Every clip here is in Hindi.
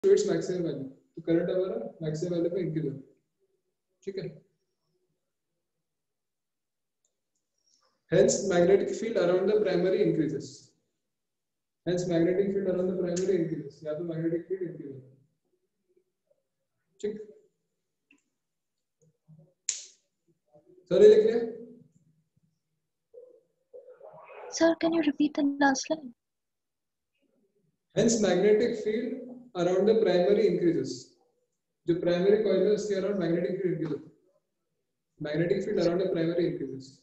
टू इट्स मैक्सिमम वैल्यू, तो करंट हमारा मैक्सिमम वैल्यू पे इंक्रीज होगा, ठीक है। Hence magnetic field around the primary increases. Hence magnetic field around the primary increases. या तो magnetic field increase होगा, ठीक। सर ये लिख लिया? Sir, can you repeat the last line? Hence magnetic field around the primary increases. जो primary coil है उसके around magnetic field increase होता है. Magnetic field around the primary increases.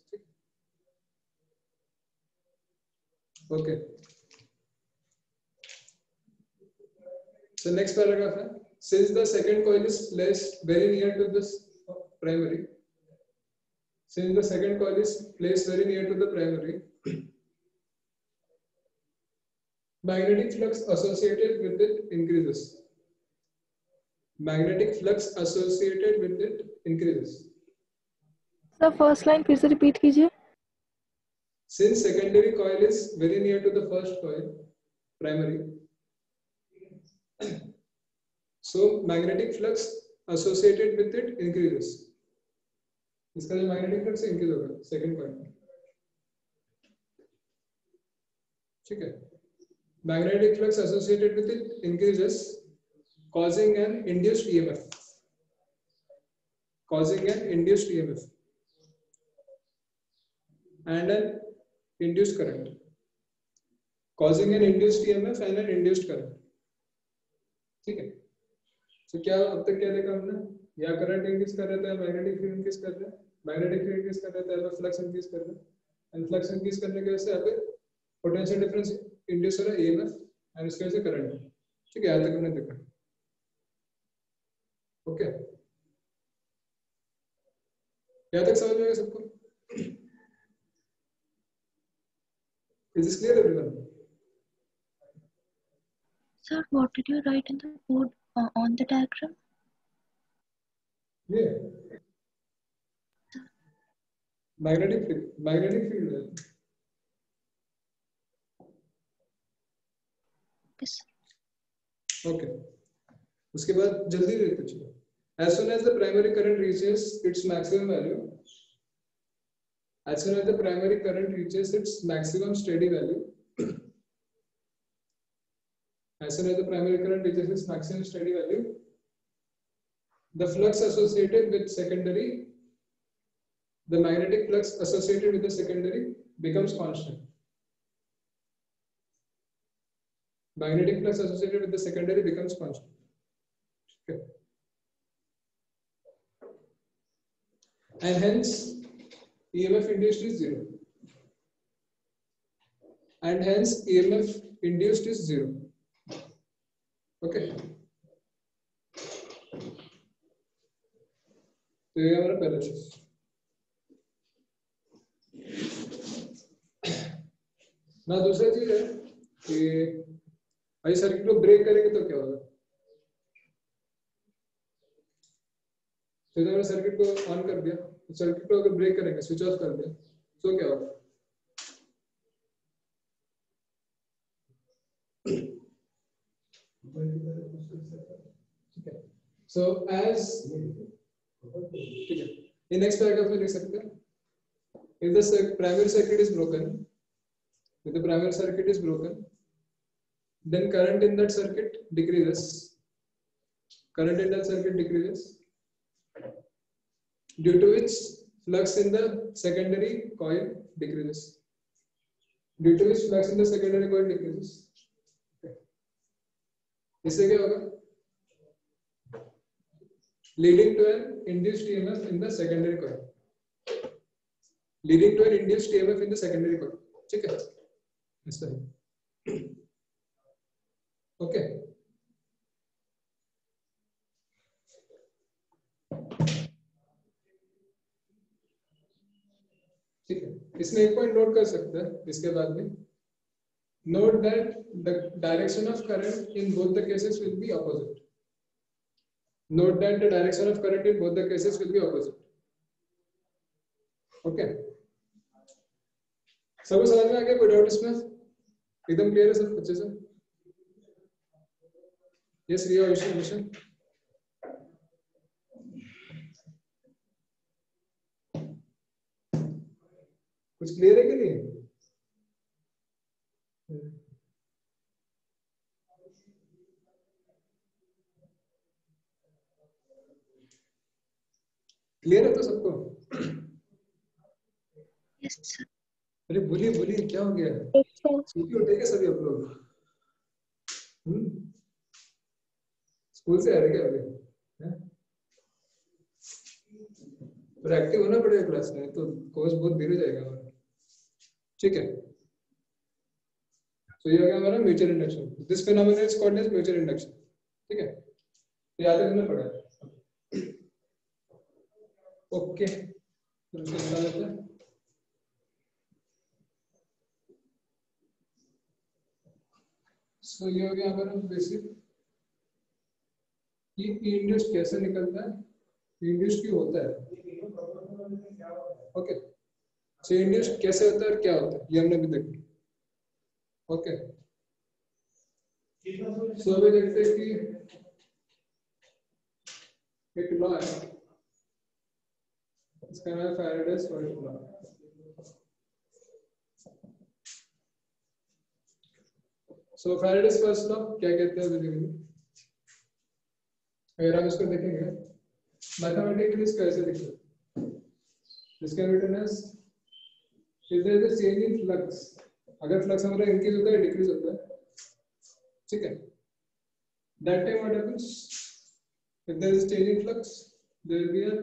Okay. So next paragraph है, since the second coil is placed very near to this primary, since the second coil is placed very near to the primary, magnetic flux associated with it increases. Magnetic flux associated with it increases. Sir, first line फिर से repeat कीजिए. Since secondary coil is very near to the first coil, primary, so magnetic flux associated with it increases. इसका जो magnetic flux increase होगा second coil में, ठीक है। Magnetic flux associated with it increases, causing an induced EMF. Causing an induced EMF and an induced current. Causing an induced EMF and an induced current. ठीक है। तो क्या अब तक क्या देखा हमने? या करंट इंक्रीज कर रहा है, मैग्नेटिक फील्ड इंक्रीज कर रहा है, मैग्नेटिक फील्ड इंक्रीज कर रहा है, फ्लक्स इंक्रीज कर रहा है, एंड फ्लक्स इंक्रीज करने की वजह से यहाँ पे पोटेंशियल डिफरेंस इंड्यूस हो रहा है EMF एंड उसकी वजह से करंट, ठीक है। यहाँ तक हमने देखा, ओके। यहाँ तक समझ में आया सबको? Is this clear, everyone? Sir, what did you write in the board on the diagram? Yeah. Magnetic field है। Yes. Okay. उसके बाद जल्दी देखते चलो। As soon as the primary current reaches its maximum value, as soon as the primary current reaches its maximum steady value, as soon as the primary current reaches its maximum steady value, the flux associated with secondary, the magnetic flux associated with the secondary becomes constant. Magnetic flux associated with the secondary becomes constant. Okay. And hence EMF induced is 0. And hence EMF induced is 0. Okay. तो ये हमारा पहला चीज। ना दूसरा चीज है कि भाई सर्किट को ब्रेक करेंगे तो क्या होगा? तो मैंने सर्किट को ऑन कर दिया, तो सर्किट को अगर ब्रेक करेंगे, स्विच ऑफ कर दिया, तो क्या होगा? So as ठीक है, ये नेक्स्ट पैराग्राफ में लिख सकते हैं, if the primary circuit is broken, if the primary circuit is broken, then current in that circuit decreases, current in that circuit decreases, due to which flux in the secondary coil decreases, due to which flux in the secondary coil decreases. इससे क्या होगा? Leading to an induced EMF in the secondary coil, leading to an induced EMF in the secondary coil, ठीक है? इस तरह, ओके। ठीक है, इसमें एक पॉइंट नोट कर सकते हैं इसके बाद में, note that the direction of current in both the cases will be opposite. Note that the direction of current in both the cases will be opposite. Okay. सबको समझ में आ गया? कोई डाउट इसमें? एकदम क्लियर है सब अच्छे से? यस रिया मिशन कुछ क्लियर है कि नहीं? क्लियर है तो सबको? Yes sir. अरे बोलिए बोलिए, क्या हो गया? छुट्टी उठेंगे सभी आप लोग? स्कूल से आ रहे क्या अभी? पर एक्टिव होना पड़ेगा क्लास में, तो कोर्स बहुत देर हो जाएगा हमारा। ठीक है, तो ये हो गया हमारा mutual induction. This phenomenon is called as mutual induction. ठीक है, तो याद रखना पड़ेगा। ओके, तो इसको बता देते हैं। सो ये हो गया हमारा बेसिक। ये इंड्यूस कैसे निकलता है, इंड्यूस क्यों होता है। ओके, सो इंड्यूस कैसे होता है और क्या होता है, ये हमने भी देखा। ओके, सो अभी देखते हैं कि एक लॉ है, इसका नाम है Faraday's first law. So Faraday's first law क्या कहते हैं बेसिकली, अगर आप इसको देखेंगे मैथमेटिकली इसको ऐसे लिखते हैं, इसका written as if there is a change in flux, अगर फ्लक्स हमारा इंक्रीज होता है डिक्रीज होता है, ठीक है, that time what happens, if there is change in flux there will be a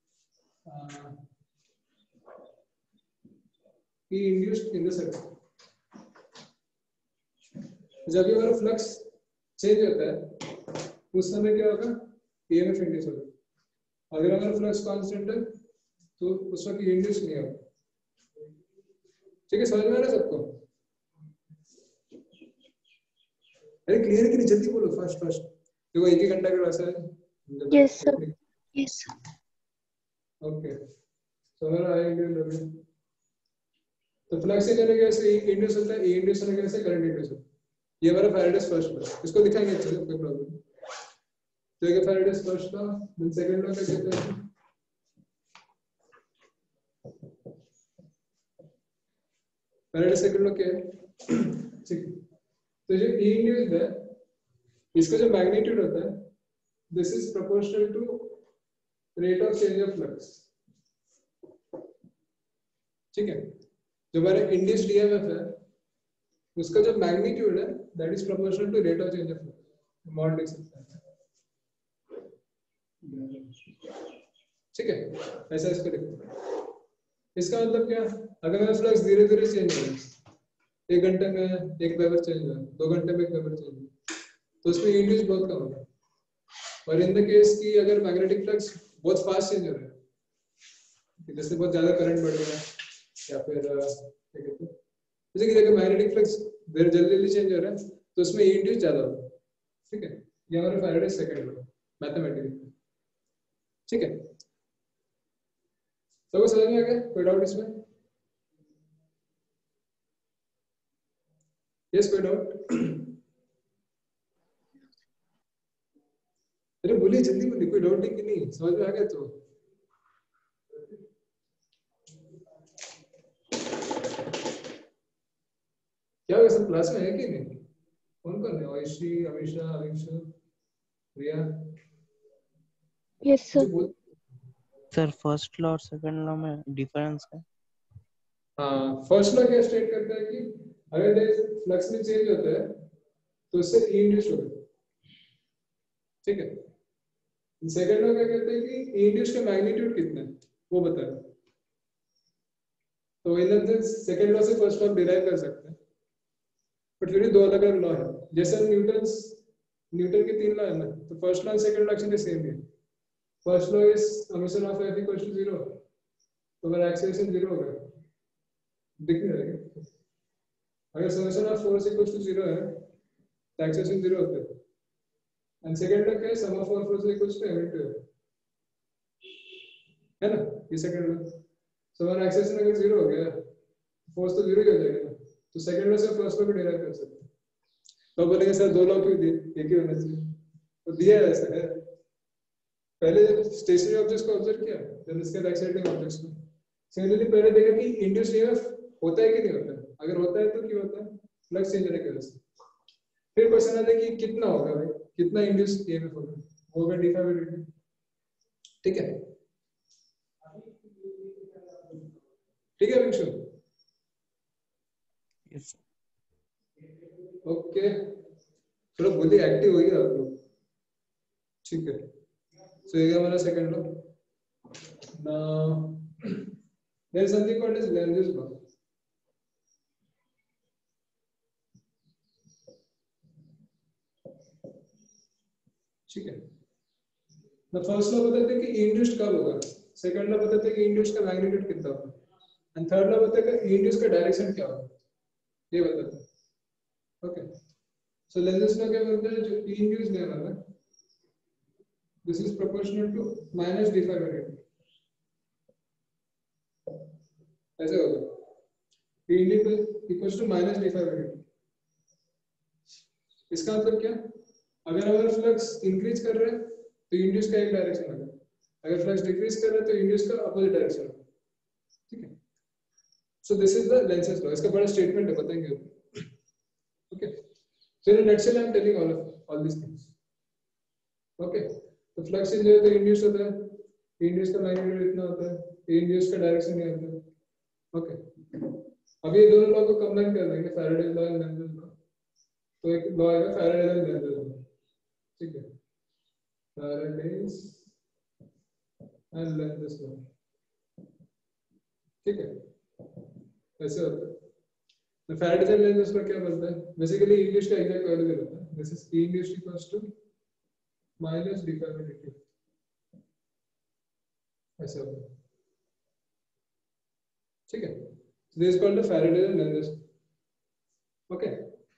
E induced in the circuit. जब ये हमारा फ्लक्स चेंज होता है उस समय क्या होगा, EMF इंड्यूस होगा। अगर हमारा फ्लक्स कांस्टेंट है तो उस वक्त इंड्यूस नहीं होगा। ठीक है, समझ में आ रहा है सबको? अरे क्लियर है कि नहीं, जल्दी बोलो, फास्ट फास्ट। देखो 1 घंटा का क्लास है। Yes sir, yes sir. Okay, समझ आ रहा है? तो फ्लक्स चेंज होने की वजह से इंड्यूस होता है, इंड्यूस होने की वजह से करंट इंड्यूस होता है। ये हमारा फैराडेज फर्स्ट लॉ, इसको दिखाएंगे अच्छे से, कोई प्रॉब्लम नहीं। तो ये Faraday's first law, then second law क्या कहते हैं, फैराडेज सेकंड लॉ क्या है? ठीक, तो जो E इंड्यूस्ड है इसका जो मैग्नीट्यूड होता है this is proportional to rate of change of flux. ठीक है, जो हमारा इंड्यूस्ड EMF है उसका जो मैग्नीट्यूड है that is proportional to rate of change of flux, mod लिख सकते हैं। ठीक है, ऐसा इसको लिखो। इसका मतलब क्या, अगर मेरा फ्लक्स धीरे धीरे चेंज हो रहा है, 1 घंटे में 1 वेबर चेंज हो रहा है, 2 घंटे में 1 वेबर चेंज हो रहा है, तो उसमें इंड्यूस बहुत कम होगा। और इन द केस की अगर मैग्नेटिक फ्लक्स बहुत फास्ट चेंज हो रहा है, जैसे बहुत ज्यादा करंट बढ़ रहा है या फिर क्या कहते हैं, जैसे कि अगर मैग्नेटिक फ्लक्स जल्दी जल्दी चेंज हो रहा है तो उसमें इंड्यूस ज्यादा होगा। ठीक है, ये हमारा फैराडेज सेकंड लॉ मैथमेटिकली। ठीक है, सबको समझ में आ गया, कोई डाउट इसमें? यस, कोई डाउट? अरे बोलिए, जल्दी बोलिए, कोई डाउट है कि नहीं, समझ में आ गया? तो क्या हुआ, सब क्लास में है कि नहीं? कौन कौन है? Ayshi, Amisha, Avinshu, Riya? Yes sir. Sir first law और सेकंड लॉ में डिफरेंस है? हाँ, फर्स्ट लॉ क्या स्टेट करता है कि अगर फ्लक्स में चेंज होता है तो उससे E इंड्यूस होगा। ठीक है, सेकंड लॉ क्या कहता है कि E इंड्यूस का मैग्नीट्यूड कितना है वो बताएगा। तो इन सेकंड लॉ से फर्स्ट लॉ डिराइव कर सकते हैं, बट फिर भी 2 अलग अलग लॉ है। जैसे न्यूटन के 3 लॉ है ना, तो फर्स्ट लॉ और सेकंड लॉ एक्चुअली सेम है। First law is summation of F equals to 0, तो अगर एक्सेलरेशन 0 होगा, दिख नहीं रहा, अगर summation of force equals to 0 है तो एक्सेलरेशन 0 होता है। एंड सेकंड लॉ क्या है, sum of all forces equals to m into f, है ना, ये सेकंड लॉ। सो अगर एक्सेलरेशन अगर 0 हो गया, फोर्स तो 0 ही हो जाएगा ना, तो सेकंड लॉ से फर्स्ट लॉ को डिराइव कर सकते हैं। तो बोलेंगे सर 2 लॉ क्यों दिए, एक ही होना चाहिए। तो दिया ऐसा है, पहले स्टेशनरी ऑब्जेक्ट्स को ऑब्जर्व किया, देन इसके एक्साइटिंग ऑब्जेक्ट्स को। सिमिलरली पहले देखा कि इंड्यूस्ड ईएमएफ होता है कि नहीं होता है, अगर होता है तो क्यों होता है, फ्लक्स चेंज होने की वजह से। फिर क्वेश्चन आता है कि कितना होगा भाई, कितना इंड्यूस्ड ईएमएफ होगा, वो होगा d5/dt। ठीक है, ठीक है विंशु, Yes. ओके, थोड़ा बुद्धि एक्टिव होगी आप लोग। ठीक है, सो ये हमारा second law. Now there is something called as Lenz's law। ठीक है, द फर्स्ट लॉ बताते हैं कि इंड्यूस्ड कब होगा, सेकंड लॉ बताते हैं कि इंड्यूस्ड का मैग्नीट्यूड कितना होगा, एंड थर्ड लॉ बताता है कि इंड्यूस्ड का डायरेक्शन क्या होगा, ये बताते हैं। ओके, सो Lenz's law क्या बोलता है, जो इंड्यूस्ड है हमारा, this is proportional to minus d5/dt, ऐसे होगा, P equals to minus d5/dt। इसका मतलब क्या, अगर हमारा फ्लक्स इंक्रीज कर रहा है तो इंड्यूस का एक डायरेक्शन होगा, अगर फ्लक्स डिक्रीज कर रहा है तो इंड्यूस का अपोजिट डायरेक्शन होगा। ठीक है, so this is the Lenz's law, इसका बड़ा स्टेटमेंट है, बताएंगे। Okay, so in nutshell I am telling all this things. Okay, तो फ्लक्स चेंज होता है तो इंड्यूस होता है, इंड्यूस का मैग्नीट्यूड इतना होता है, इंड्यूस का डायरेक्शन नहीं होता है। ओके, अब ये दोनों लॉ को कंबाइन कर देंगे, Faraday law and Lenz law, तो एक लॉ आएगा फैराडे एंड लेंज़ लॉ। ठीक है, फैराडेज एंड लेंज़ लॉ। ठीक है, ऐसे होता है। तो फैराडेज एंड लेंज़ लॉ क्या बोलता है, बेसिकली इंग्लिश का एग्जैक्ट वैल्यू देता है, this is E English equals to minus d5/dt, ऐसे होता है। ठीक है, this is called the Faraday and Lenz law. Okay,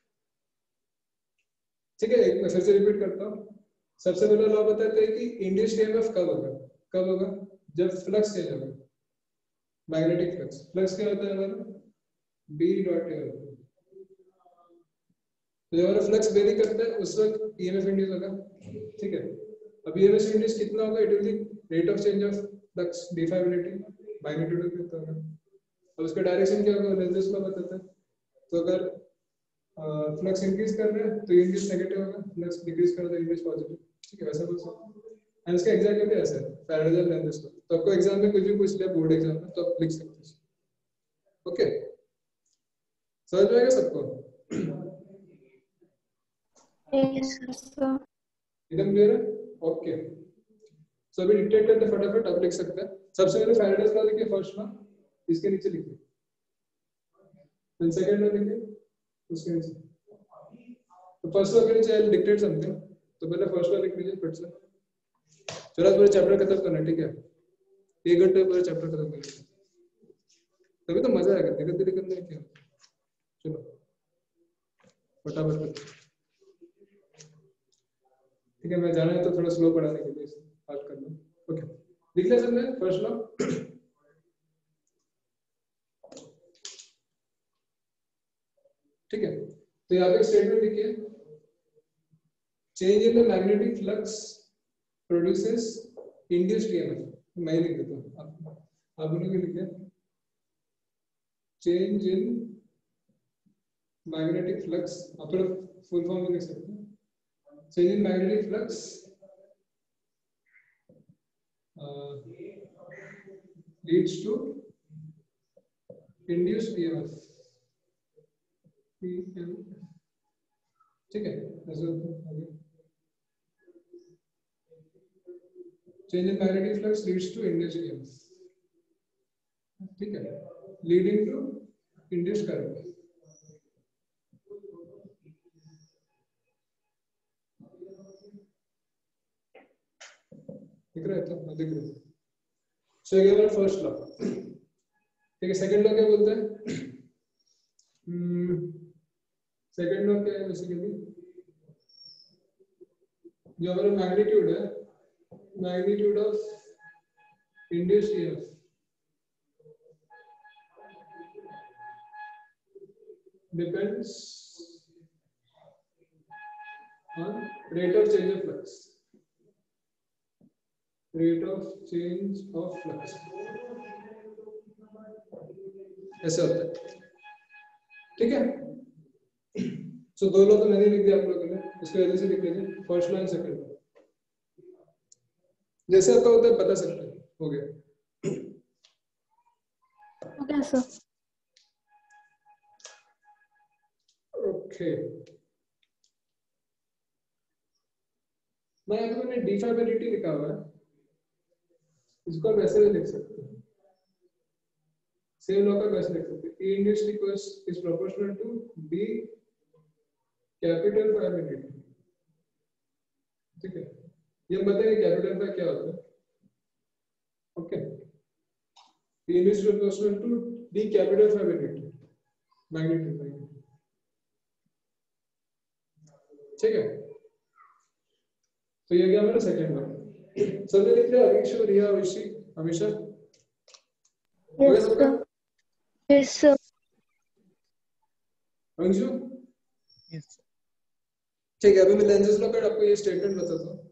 ठीक है, एक मैं फिर से रिपीट करता हूँ। सबसे पहला लॉ बताते हैं कि इंड्यूस्ड ईएमएफ कब होगा, कब होगा, जब फ्लक्स चेंज होगा, मैग्नेटिक फ्लक्स। फ्लक्स क्या होता है हमारा, B डॉट A होता है, तो जब हमारा फ्लक्स वेरी करता है उस वक्त ईएमएफ इंड्यूस होगा। ठीक है, अब ईएमएफ इंड्यूस कितना होगा, it will be rate of change of flux d5/dt, magnitude कितना होगा, अब उसका डायरेक्शन क्या होगा, लेंज़ लॉ बताता है। तो अगर फ्लक्स इंक्रीज कर रहे हैं तो इंड्यूस नेगेटिव होगा, फ्लक्स डिक्रीज कर रहे हैं तो इंड्यूस पॉजिटिव। ठीक है, वैसा बोल सकते हैं, एंड इसका एग्जैक्ट वैल्यू ऐसा है, फैराडे एंड लेंज़ लॉ। तो आपको एग्जाम में कुछ भी पूछ लिया बोर्ड एग्जाम में तो आप लिख सकते हो। ओके, समझ में आएगा सबको, Yes, sir. एकदम क्लियर है। ओके, सो अभी डिक्टेट करते फटाफट, आप लिख सकते हैं। सबसे पहले फैराडेज लॉ लिखिए, फर्स्ट लॉ इसके नीचे लिखिए, देन सेकंड लॉ लिखिए उसके नीचे। तो फर्स्ट लॉ के नीचे आई डिक्टेट समथिंग, तो पहले फर्स्ट लॉ लिख लीजिए फिर से। चलो पूरा चैप्टर खत्म करना, ठीक है, 1 घंटे पूरा चैप्टर खत्म करना, तभी तो मजा आएगा, धीरे धीरे करने में क्या। चलो फटाफट करते। ठीक है, मैं जाना है तो थोड़ा स्लो पढ़ाने के लिए बात कर लो। ओके, लिख लिया सबने फर्स्ट लॉ। ठीक है, तो यहाँ पे स्टेटमेंट लिखिए, change in the magnetic flux produces induced EMF. मैं लिख देता हूँ, आप लोग लिखिए, चेंज इन मैग्नेटिक फ्लक्स, आप थोड़ा फुल फॉर्म में लिख सकते हैं, change in magnetic flux leads to induced EMF। ठीक है, change in magnetic flux leads to induced EMF। ठीक है, लीडिंग टू इंड्यूस्ड करंट। दिख रहा है, तो दिख रहा है। सो ये हमारा फर्स्ट लॉ। ठीक है, सेकंड लॉ क्या बोलता है, सेकंड लॉ क्या है, बेसिकली जो हमारा मैग्नीट्यूड है, magnitude of induced EMF depends on rate of change of flux. Rate of change of flux ऐसे होता है, ठीक है। सो दो लॉ तो मैंने लिख दिया आप लोगों ने, इसको जल्दी से लिख लीजिए, first law and second law, जैसे आपको होता है बता सकते हैं। हो गया, Okay, sir. ओके। मैं यहाँ पे मैंने डिफाइबिलिटी लिखा हुआ है, इसको हम ऐसे भी लिख सकते हैं, सेम लॉ का कैसे लिख सकते हैं, E induced is proportional to D capital फाइबिलिटी, ठीक है। ये बताइए कैपिटल का क्या होता है, okay. E induced is proportional to D capital फाइबिलिटी, मैग्नीट्यूड, ठीक है। तो ये क्या मेरा सेकंड लॉ, सबने लिख लिया, अभिषेक, रिया, ऋषि, हमेशा हो गया सबका? Yes, sir. अंशु, Yes. ठीक है। अभी मैं लेंसेज लॉ का आपको ये स्टेटमेंट बताता हूँ,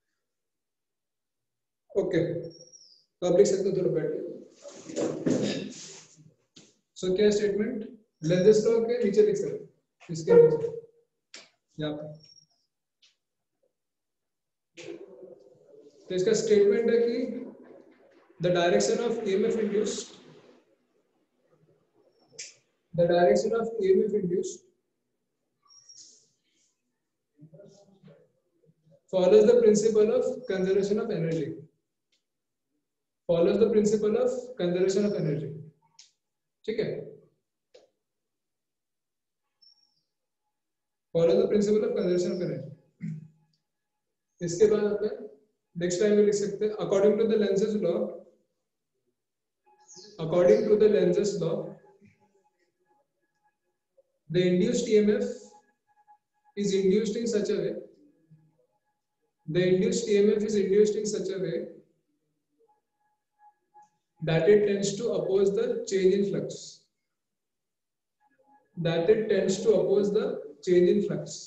ओके। तो आप लिख सकते हो थोड़ा बैठ के। सो क्या स्टेटमेंट, लेंसेज लॉ के नीचे लिख सकते हो, इसके नीचे यहाँ पे। तो इसका स्टेटमेंट है कि the direction of EMF induced, the direction of EMF induced follows the principle of conservation of energy, follows the principle of conservation of energy, ठीक है। follows the principle of conservation of energy। इसके बाद अपन नेक्स्ट टाइम में लिख सकते हैं, according to the Lenz's law, according to the lenses law, the induced EMF is induced in such a way, the induced EMF is induced in such a way that it tends to oppose the change in flux, that it tends to oppose the change in flux,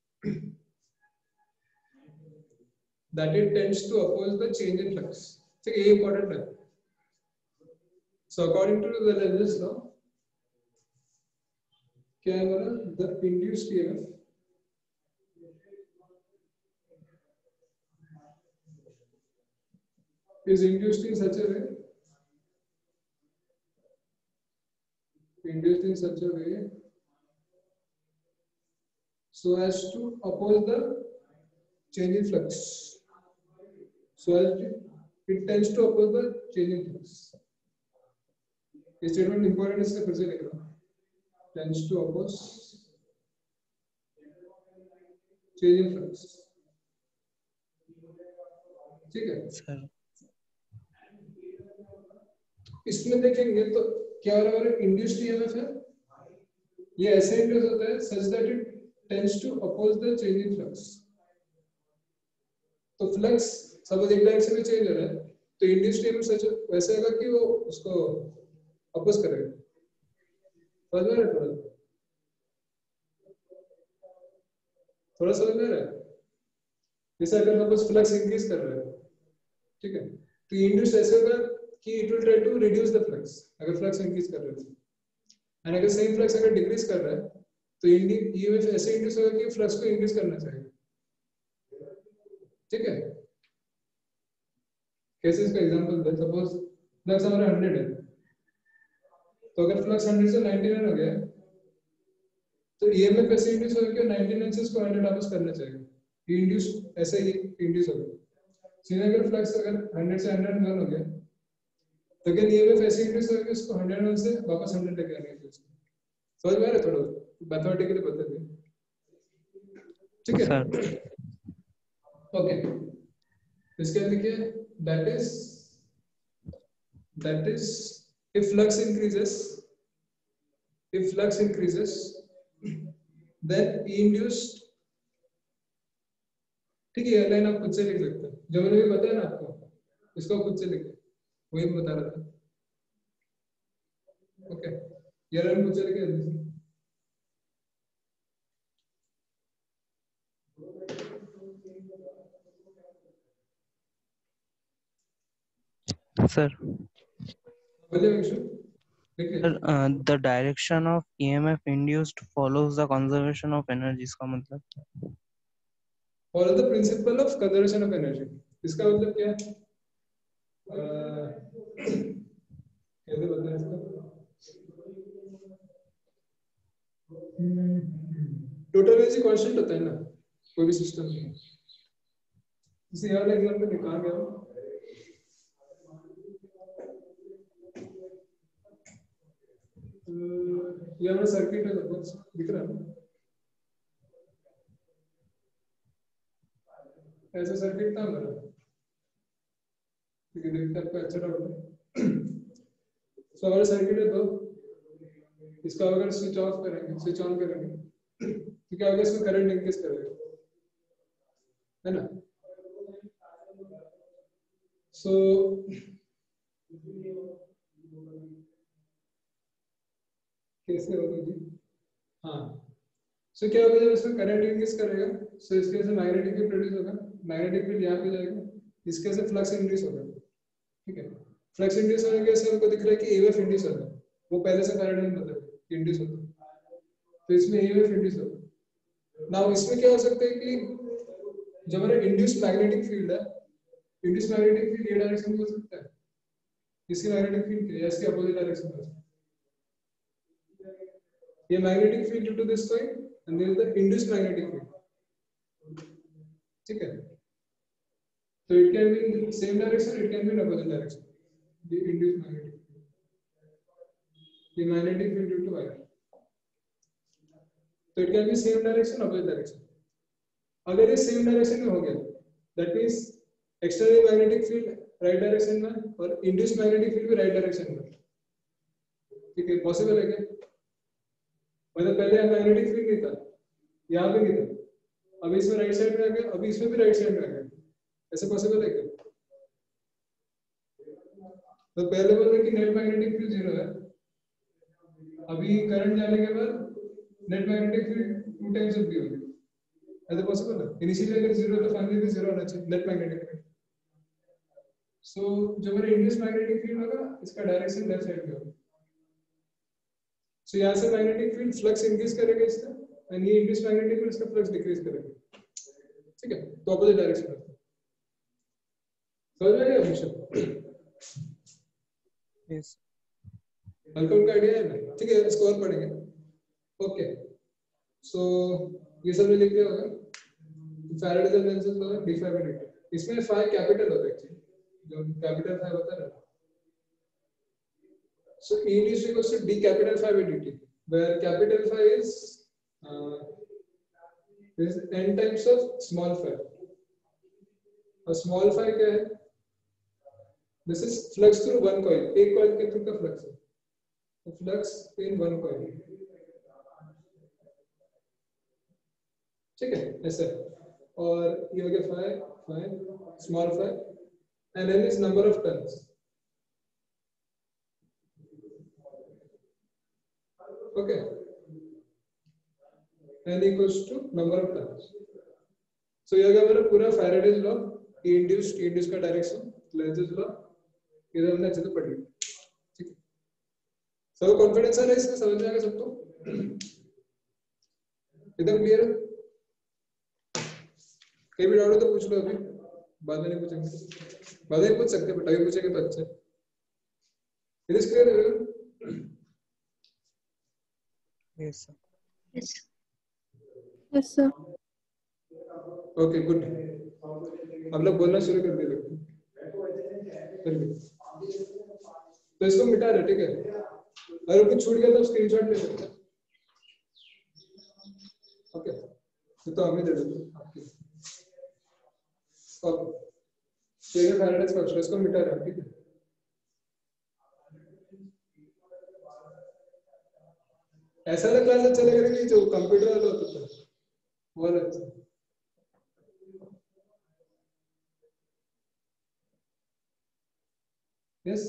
that it tends to oppose the change in flux, ठीक है, ये important है। So according to the lenses law, क्या है हमारा, the induced EMF is induced in such a way, induced in such a way so as to oppose the change in flux, so as to, it tends to oppose the change in flux। ये स्टेटमेंट इंपॉर्टेंट है, इसका फिर से लिख रहा हूँ, tends to oppose change in flux, ठीक है सर। इसमें देखेंगे तो क्या हो रहा है, इंड्यूस्ड ईएमएफ है, ये ऐसे इंड्यूस होता है such that it tends to oppose the change in flux. तो फ्लक्स सपोज एक डायरेक्शन में चेंज हो रहा है, तो इंड्यूस्ड ईएमएफ सच वैसे होगा कि वो उसको अपोज करेगा, समझ में आ रहा है? थोड़ा समझ में आ रहा है? जैसे अगर सपोज फ्लक्स इंक्रीज कर रहा है, ठीक है, तो इंड्यूस्ड ऐसे होगा कि it will try to reduce the flux, अगर फ्लक्स इंक्रीज कर रहा है, एंड अगर सेम फ्लक्स अगर डिक्रीज कर रहा है तो ईएमएफ ऐसे इंड्यूस होगा कि फ्लक्स को इंक्रीज करना चाहिए, ठीक है। कैसे इसका एग्जांपल दे, सपोज फ्लक्स हमारा 100 है, तो अगर फ्लक्स 100 से 99 हो गया तो ईएमएफ ऐसे इंड्यूस होगा कि 99 से इसको 100 वापस करना चाहिए, ये इंड्यूस ऐसे ही इंड्यूस होगा। सीधा अगर फ्लक्स अगर 100 से 101 हो गया तो अगर ईएमएफ ऐसे इंड्यूस होगा कि उसको 101 से वापस 100 लेके आने की, समझ में आ रहा है? थोड़ा मैथमेटिकली बता दें, ठीक है। ओके, इसके बाद लिखिए that is if flux increases then E induced, ठीक है। ये लाइन आप खुद से लिख सकते हैं, जो मैंने भी बताया ना आपको, इसको खुद से लिखिए, वही मैं बता रहा था, ओके। ये लाइन खुद से लिखिए, sir. बोलिए अंशु, देखिए Sir, the direction of EMF induced follows the conservation of energy. इसका मतलब follow the principle of conservation of energy. इसका मतलब क्या है? कैसे बताएं इसको? टोटल एनर्जी कांस्टेंट होता है ना कोई भी सिस्टम में। इसे याद एग्जांपल निकाल गया हूं। ये हमारा सर्किट है, बस दिख रहा है ना? ऐसा सर्किट था हमारा, ठीक है, देखते आपको अच्छा डाउट है। तो हमारा सर्किट है दो, इसका अगर स्विच ऑफ करेंगे, स्विच ऑन करेंगे तो क्या होगा? इसमें करंट इंक्रीज करेगा, है ना? सो कैसे होगा जी? हाँ, सो क्या होगा जब इसमें करंट इंक्रीज करेगा, सो इसके वजह से मैग्नेटिक फील्ड प्रोड्यूस होगा, मैग्नेटिक फील्ड यहाँ पे जाएगा, इसके वजह से फ्लक्स इंड्यूस होगा, ठीक है। फ्लक्स इंड्यूस होने के वजह हमको दिख रहा है कि ईएमएफ इंड्यूस होगा, वो पहले से करंट में पता है इंड्यूस होगा, तो इसमें ईएमएफ इंड्यूस होगा। नाउ इसमें क्या हो सकता है कि जब हमारा इंड्यूस मैग्नेटिक फील्ड है, इंड्यूस मैग्नेटिक फील्ड ये डायरेक्शन में हो सकता है, इसकी मैग्नेटिक फील्ड या इसके अपोजिट डायरेक्शन में हो सकता है। ये magnetic field due to this coil and there is the induced magnetic field, ठीक है। तो it can be in same direction, it can be in opposite direction, the induced magnetic field, the magnetic field due to wire, तो it can be same direction, opposite direction. अगर ये सेम डायरेक्शन में हो गया, that means external magnetic field right direction में और इंड्यूस्ड मैग्नेटिक फील्ड भी राइट डायरेक्शन में, ठीक है, पॉसिबल है क्या? मतलब पहले मैग्नेटिक फील्ड नहीं था, यहाँ पे नहीं था, अभी इसमें राइट साइड में आ गया, अभी इसमें भी राइट साइड में आ गया, ऐसे पॉसिबल है क्या? तो पहले बोल रहे कि नेट मैग्नेटिक फील्ड 0 है, अभी करंट जाने के बाद net magnetic field 2 times of भी होगी, ऐसे पॉसिबल है? इनिशियली अगर 0 तो फाइनली भी 0 होना चाहिए नेट मैग्नेटिक फील्ड। सो जो मेरा इंड्यूस्ड मैग्नेटिक फील्ड होगा, इसका डायरेक्शन लेफ्ट साइड में होगा, सो यहाँ से मैग्नेटिक फील्ड फ्लक्स इंक्रीज करेगा इसका, एंड ये इंड्यूस्ड मैग्नेटिक फील्ड इसका फ्लक्स डिक्रीज करेगा, ठीक है, तो ऑपोजिट डायरेक्शन में। समझ में आया अभिषेक? yes. हल्का उनका आइडिया है ना? ठीक है, इसको और पढ़ेंगे। ओके, सो ये सब लिख लिया होगा। फैराडेज एंड लेंसेज लॉ है d∅dt, इसमें phi कैपिटल होता है एक्चुअली, जो कैपिटल phi होता है ना, so E is equals to d capital phi by dt, where capital phi is n times of small phi, और small phi क्या है? This is flux through one coil, एक coil के थ्रू का flux है, तो flux in one coil, ठीक है, ऐसे। और ये हो गया phi small phi, and n is number of turns, okay, n equals to number of turns। सो ये अगर मेरा पूरा फैराडेज लॉ, इंड्यूस्ड का डायरेक्शन, लेंसेज लॉ, इधर हमने अच्छे से पढ़ लिया, ठीक है। सब कॉन्फिडेंस आ रहा है इसमें, समझ में आ गया सबको? एकदम क्लियर है? कहीं भी डाउट हो तो पूछ लो, अभी बाद में नहीं पूछेंगे, बाद में पूछ सकते हैं, बट अभी पूछेंगे तो अच्छा है। It is clear everyone? Yes, sir. Yes. Yes, sir. Okay, good. अब लोग बोलना शुरू कर दिए लोग, तो इसको मिटा दे, ठीक है। अगर कुछ छूट गया तो स्क्रीनशॉट ले सकते हैं, ओके, तो हमें दे दो आपके, ओके। तो ये फैराडेज का इसको मिटा रहा है, ठीक है। ऐसा वाला क्लास अच्छा लग रहा है कि जो कंप्यूटर वाला होता था, बहुत अच्छा। यस,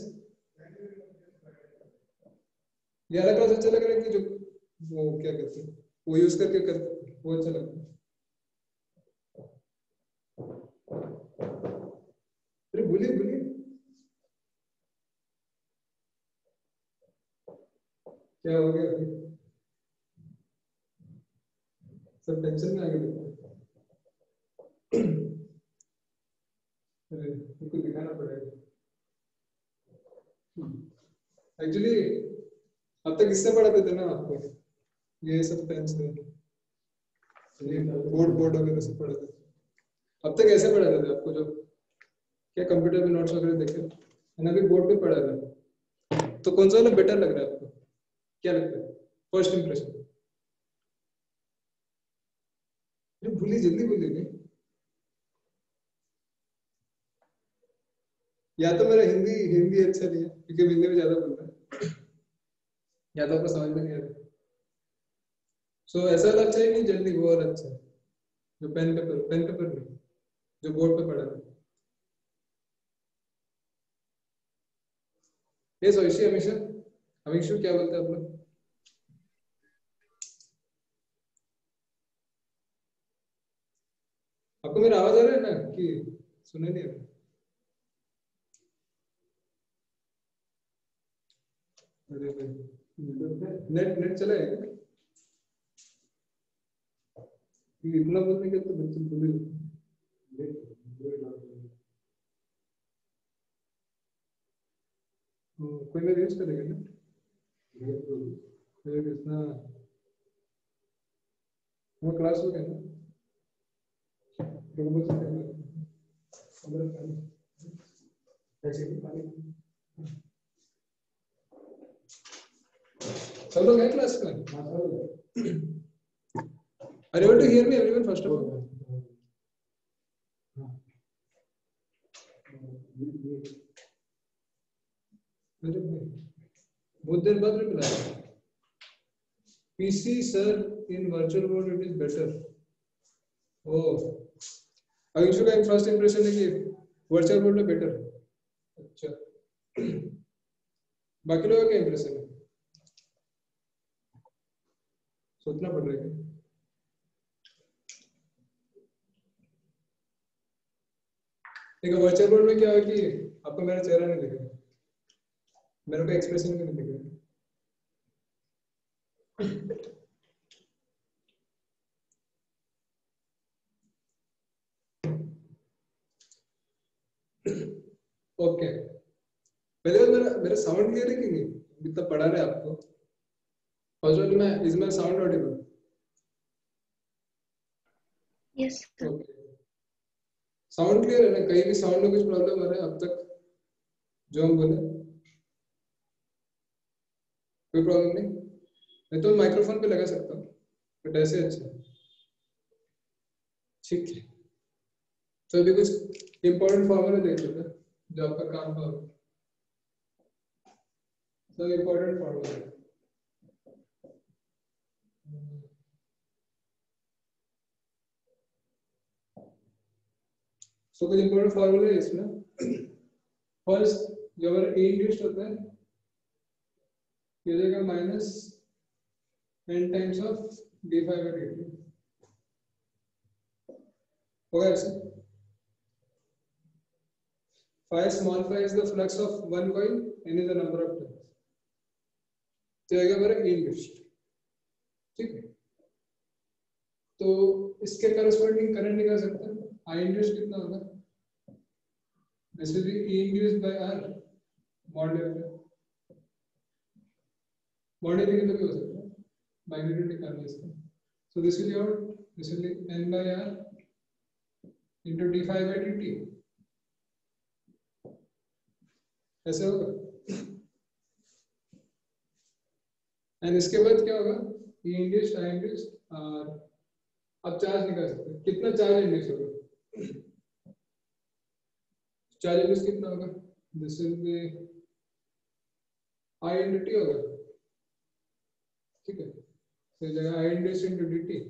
ये वाला क्लास अच्छा लग रहा है कि जो वो क्या कहते हैं, वो यूज करके करते, वो अच्छा लगता है। अरे बोलिए बोलिए। क्या हो गया अभी? सब टेंशन में आ गए। अरे कुछ दिखाना पड़ेगा एक्चुअली। अब तक इससे पढ़ाते थे ना आपको, ये सब टेंस है, ये बोर्ड बोर्ड वगैरह सब पढ़ाते थे। अब तक ऐसे पढ़ाते थे आपको, जो क्या कंप्यूटर में नोट्स वगैरह देखे है, अभी बोर्ड पे पढ़ा रहे हैं। तो कौन सा वाला बेटर लग रहा है आपको, क्या लगता है फर्स्ट इंप्रेशन? भूली जल्दी भूली। या तो मेरा हिंदी हिंदी अच्छा नहीं है क्योंकि हिंदी में ज्यादा बोलता है, या तो आपको समझ में नहीं आ रहा। सो ऐसा वाला अच्छा है कि जल्दी वो वाला अच्छा है जो पेन पेपर नहीं, जो बोर्ड पे पढ़ा है। ये सोचिए हमेशा हमेशा क्या बोलते हैं आप लोग? आपको मेरा आवाज आ रहा है ना कि सुने नहीं आ रहा? अरे भाई नेट नेट चला है क्या? ये इतना बोलने के तो बिल्कुल भूल कोई मेरे यूज करेगा ना इतना वो क्लास हो गया ना सब लोग हैं क्लास में? Are you able to hear me everyone first of all? बहुत देर बाद reply PC sir in virtual mode it is better. Oh, Ayushu का फर्स्ट इंप्रेशन है कि वर्चुअल मोड में बेटर। अच्छा बाकी लोगों का इंप्रेशन है? सोचना पड़ रहा है। देखो वर्चुअल मोड में क्या है कि आपको मेरा चेहरा नहीं दिखेगा, मेरे को एक्सप्रेशन भी नहीं दिखेगा। ओके पहले बार मेरा मेरा साउंड क्लियर है कि नहीं? इतना पढ़ा रहे आपको फर्स्ट में is my sound audible? Yes, sir. Okay sound clear है ना? कहीं भी साउंड में कुछ प्रॉब्लम आ रहा है अब तक जो हम बोले? कोई प्रॉब्लम नहीं? मैं तो माइक्रोफोन पे लगा सकता हूँ बट ऐसे अच्छा ठीक है। तो अभी कुछ इंपॉर्टेंट फॉर्मूला देख लेते हैं जो आपका काम का होगा। तो इंपॉर्टेंट फॉर्मूला सो कुछ इंपॉर्टेंट फॉर्मूला है इसमें। फर्स्ट जो हमारा ए इंड्यूस्ड होता है ये हो जाएगा minus n times of d5/dt होगा ऐसे। phi small phi is the flux of one coil, n is the number of turns। तो आएगा हमारा ए इंड्यूस्ड, ठीक है। तो इसके करस्पॉन्डिंग करंट निकाल सकते हैं। आई इंड्यूस्ड कितना होगा? This will be E induced by R mod f। Mod F तो हो सकता है मैग्नीट्यूड निकालना इसका। So this will out this will be n by R into d5/dt ऐसे होगा। एंड इसके बाद क्या होगा? E induced I induced और अब चार्ज निकाल सकते हैं। कितना चार्ज इंड्यूस होगा? चार्ज इंड्यूस कितना होगा? This will be I into t होगा, ठीक है। तो इस जगह I induced into dt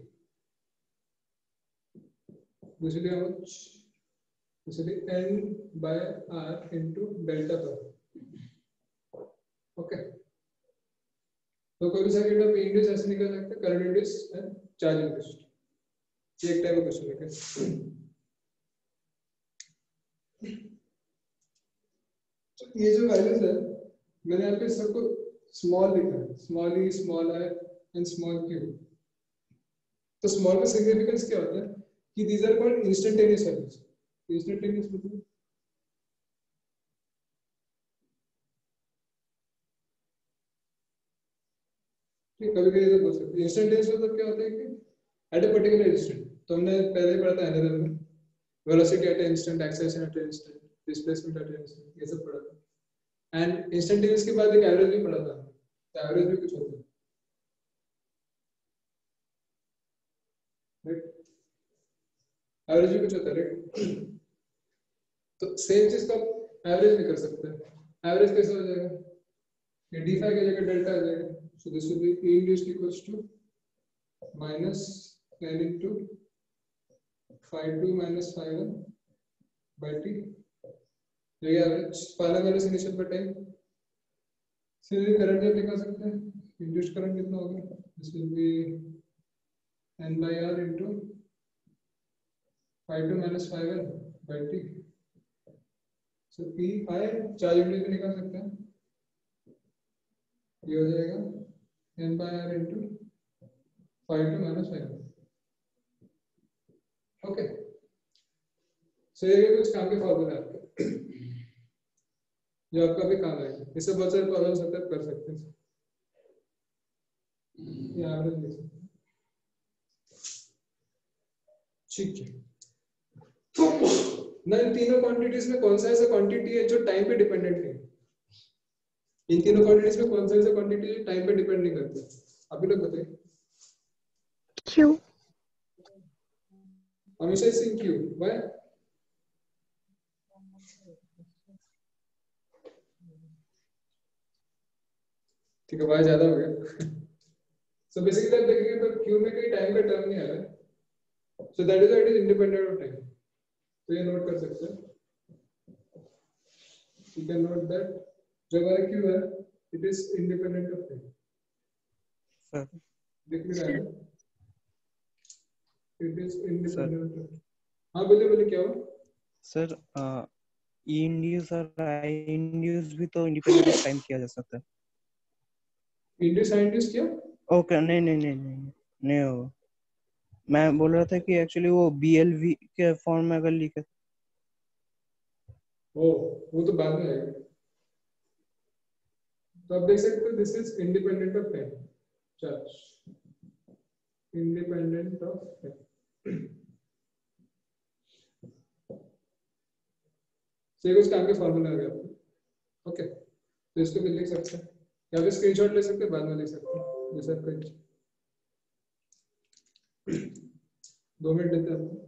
this will be how much? This will be n by R into delta पर। ओके तो कोई भी सर्किट में इंड्यूस ऐसे निकल सकता है, current induce and charge induce. ये एक टाइप का क्वेश्चन है। ये जो वैल्यूज है मैंने आपके सबको स्मॉल लिखा है, small E, small I and small Q. तो स्मॉल का सिग्निफिकेंस क्या होता है कि these are called instantaneous values. Instantaneous मतलब कभी कभी बोल सकते हैं इंस्टेंटेनियस मतलब क्या होता है कि एट अ पर्टिकुलर इंस्टेंट, तो हमने पहले ही पढ़ा था एनएलएम में, velocity at instant, acceleration at instant, displacement at instant, ये सब पढ़ा था। एंड इंस्टेंटेनियस के बाद एक एवरेज भी पढ़ा था, तो एवरेज भी कुछ होता है, राइट? एवरेज भी कुछ होता है, राइट? तो सेम चीज का एवरेज भी कर सकते हैं। एवरेज कैसे हो जाएगा? ये d फाई की जगह डेल्टा आ जाएगा, so this will be E induced equals to minus n into phi 2 minus phi 1 by t। ये average final value initial by time. सीधे करंट जब दिखा सकते हैं, इंड्यूस्ड करंट कितना होगा? This will be n by r into phi 2 minus phi 1 by t। So p phi charge unit में निकाल सकते हैं, ये हो जाएगा n by r into phi 2 minus phi 1। Okay, so ये कुछ काम के फॉर्मूला है आपके जो आपका भी काम आएगा। इससे बहुत सारे प्रॉब्लम्स होते हैं, कर सकते हैं। ये एवरेज लिख सकते हैं, ठीक है। ना इन तीनों क्वांटिटीज में कौन सा ऐसा क्वांटिटी है जो टाइम पे डिपेंडेंट है? इन तीनों क्वांटिटीज में कौन सा ऐसा क्वांटिटी है टाइम पे डिपेंड नहीं करता? अभी लोग बताइए। Q. हमेशा इसे क्यू, व्हाई? ठीक है, व्हाई ज्यादा हो गया। सो बेसिकली आप देखेंगे तो क्यू में कोई टाइम का टर्म नहीं आ रहा है, so that is why it is independent of time. तो ये नोट कर सकते हैं, you can note that जो हमारा क्यू है it is independent of time। Sir देख रहे हैं ना, it is sir independent of। हाँ बोलिए बोलिए, क्या हुआ? सर ई इंड्यूस और आई इंड्यूस भी तो इंडिपेंडेंट ऑफ टाइम किया जा सकता है। इंड्यूस साइंटिस्ट क्या? ओके, नहीं नहीं नहीं नहीं नहीं होगा। मैं बोल रहा था कि एक्चुअली वो बीएलवी के फॉर्म में अगर लिखे ओ, वो तो बाद में आएगा। तो आप देख सकते हो this is independent of time charge, independent of time. से कुछ काम के फॉर्मूला आ गया आपको। ओके, तो इसको भी लिख सकते हैं या फिर स्क्रीनशॉट ले सकते हैं, बाद में लिख सकते हैं जैसे आपका इच्छा। 2 मिनट देते हैं आपको,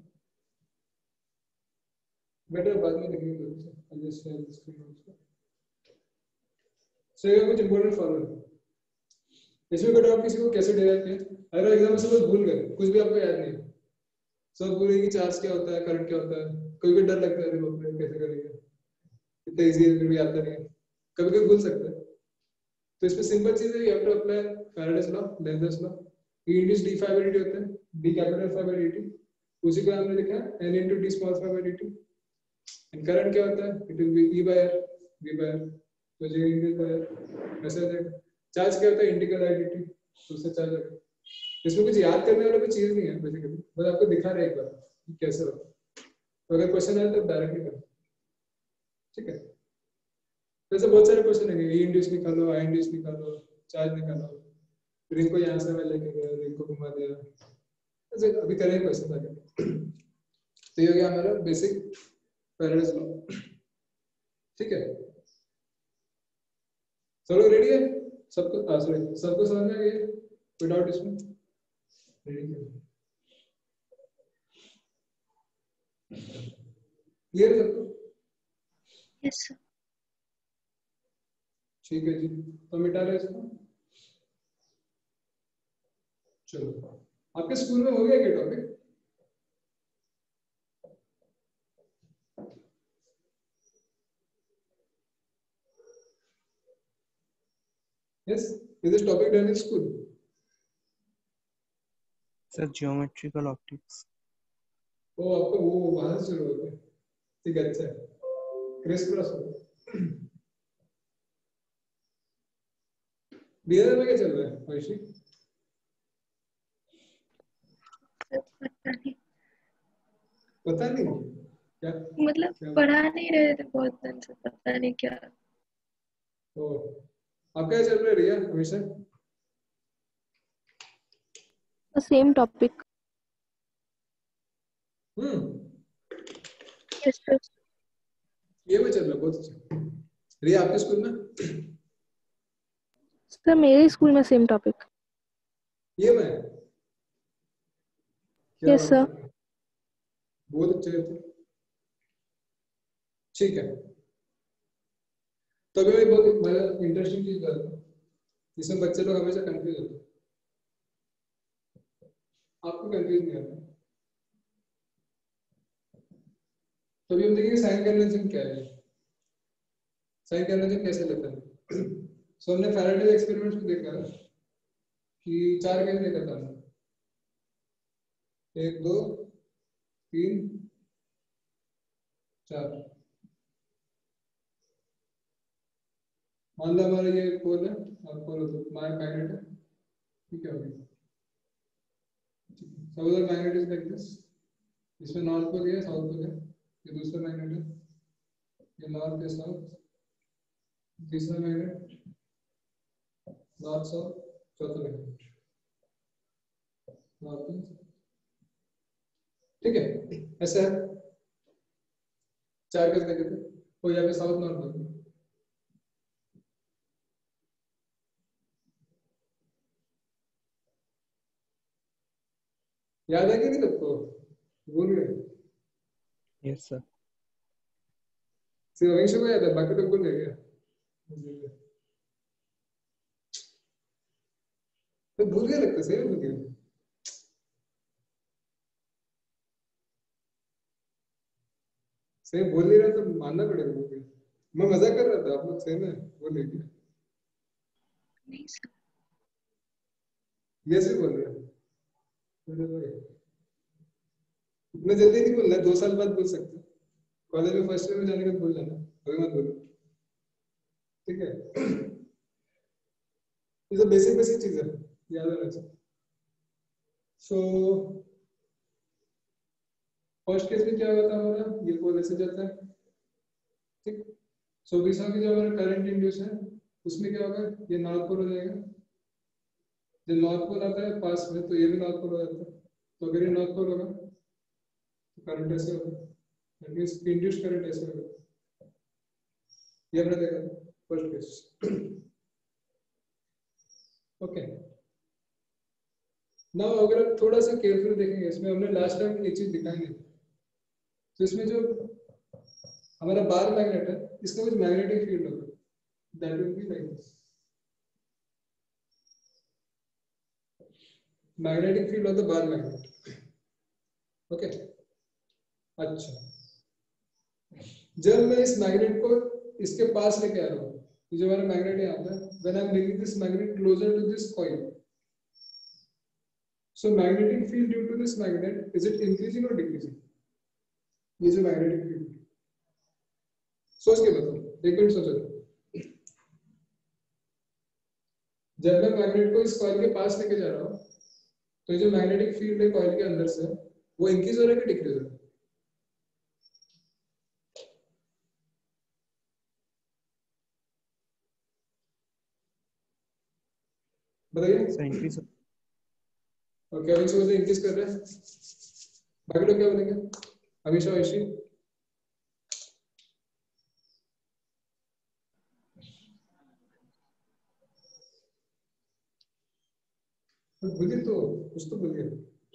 बेटर बाद में लिखेंगे तो अच्छा। Just share the screen also. So ये कुछ इंपॉर्टेंट फॉर्मूला इसमें बेटा आप किसी को कैसे डिराइव किया? अगर एग्जाम में सब भूल गए, कुछ भी आपको याद नहीं, सब भूल गए कि चार्ज क्या होता है, करंट क्या होता है, कोई भी डर लगता है अरे बाप रे कैसे करेंगे, इतना इजी है फिर भी आता नहीं है, कभी कभी भूल सकते हैं। तो इसमें सिंपल चीज है, you have to apply Faraday's law, Lenz's law. E induced d phi by dt होता है, d capital phi by dt, उसी को हमने लिखा है n into d small phi by dt। And current क्या होता है? It will be e by r, v by r, तो जो इंड्यूस बाय ऐसा हो जाएगा। चार्ज क्या होता है? इंटीग्रल i dt, तो उससे चार्ज आएगा। इसमें कुछ याद करने वाला कोई चीज नहीं है बेसिकली, बस आपको दिखा रहा है एक बार कि कैसे होता है। तो अगर क्वेश्चन आए तो डायरेक्टली करो, ठीक है? वैसे बहुत सारे क्वेश्चन है, ई इंड्यूस निकालो, आई इंड्यूस निकालो, चार्ज निकालो, फिर इनको यहाँ से मैं लेके गया, इनको घुमा दिया, ऐसे अभी करेंगे क्वेश्चन आगे। तो ये हो गया हमारा बेसिक फैराडेस लॉ, ठीक है? चलो रेडी है सबको? सॉरी, सबको समझ में आ गया विदाउट इसमें? रेडी है, क्लियर सबको? Yes, sir. ठीक है जी, तो मिटा रहे इसको। चलो, आपके स्कूल में हो गया क्या topic? Yes, is this topic done in school? Sir geometrical optics. वो आपको वो वहां से शुरू होता है, ठीक है? अच्छा क्रिस क्रॉस हो। बीएलआर में क्या चल रहा है आयुषी? पता नहीं, पता नहीं क्या मतलब क्या पढ़ा नहीं रहे थे बहुत दिन से, पता नहीं क्या। ओ आपका क्या चल रहा है रिया हमेशा? Same topic. Yes sir. ये में चल रहा है, बहुत अच्छा। रिया आपके स्कूल में सर मेरे स्कूल में सेम टॉपिक। ये में क्या यस बात सर। है, बहुत अच्छा है। ठीक है, तो अभी मैं बहुत मतलब इंटरेस्टिंग चीज बताता हूँ जिसमें बच्चे लोग हमेशा कंफ्यूज होते हैं। आपको कंफ्यूज नहीं होता। तो अभी हम देखेंगे साइन कन्वेंशन क्या है, साइन कन्वेंशन कैसे लेते हैं। सो हमने फैराडे एक्सपेरिमेंट्स में देखा कि 4 केस देखा था हमने, 1 2 3 4। मान लो हमारा ये पोल है और पोल मैग्नेट है, ठीक है। Suppose magnet is like this, इसमें नॉर्थ पोल है साउथ पोल है, ये दूसरा मैग्नेट है, ये नॉर्थ है साउथ, तीसरा मैग्नेट नॉर्थ साउथ, चौथा मैग्नेट नॉर्थ, ठीक है। ऐसा है 4 केस देखे थे, वो यहाँ पे साउथ नॉर्थ पोल। याद है कि नहीं सबको? भूल गए? Yes sir. सिर्फ अविंश को याद है, बाकी तो भूल गए क्या? तो भूल गए लगता, सही भूल गए। सही बोल नहीं रहा तो मानना पड़ेगा भूल गए। मैं मजाक कर रहा था, आप लोग सही में भूल गए क्या? नहीं सर। यस भी बोल रहे हैं। इतना जल्दी नहीं बोलना, 2 साल बाद बोल सकते हो। कॉलेज में फर्स्ट ईयर में जाने के बाद बोल जाना, अभी मत बोलो, ठीक है। ये तो बेसिक बेसिक चीज है, याद रखना चाहिए। सो फर्स्ट केस में क्या होता है हमारा, ये पोल ऐसे जाता है, ठीक। सो बीसा की जो हमारा करंट इंड्यूस है उसमें क्या होगा, ये नॉर्थ पोल हो जाएगा। जब नॉर्थ पोल आता है पास में तो ये भी नॉर्थ पोल हो जाता है। तो अगर ये नॉर्थ पोल होगा तो करंट ऐसे होगा, दैट मींस इंड्यूस्ड करंट ऐसे होगा। ये हमने देखा फर्स्ट केस, ओके। नाउ अगर आप थोड़ा सा केयरफुल देखेंगे, इसमें हमने लास्ट टाइम एक चीज दिखाई नहीं, तो इसमें जो हमारा बार मैग्नेट है इसका कुछ मैग्नेटिक फील्ड होगा, that will be like this, magnetic field of the bar magnet, okay. अच्छा, जब मैं इस मैग्नेट को इसके पास लेके आ रहा हूँ, ये जो हमारा मैग्नेट है यहाँ पे, when I am bringing this magnet closer to this coil, so magnetic field due to this magnet, is it increasing or decreasing? ये जो मैग्नेटिक फील्ड, सोच के बताओ, एक मिनट सोचो। जब मैं मैग्नेट को इस कॉइल के पास लेके जा रहा हूँ तो जो मैग्नेटिक फील्ड है कॉइल के अंदर से वो इंक्रीज हो रहा है कि डिक्रीज हो रहा है? बताइए। इंक्रीज। ओके, अभी से इंक्रीज कर रहे हैं, बाकी लोग क्या बोलेंगे? हमेशा वैशी बोलिए, तो कुछ तो बोलिए,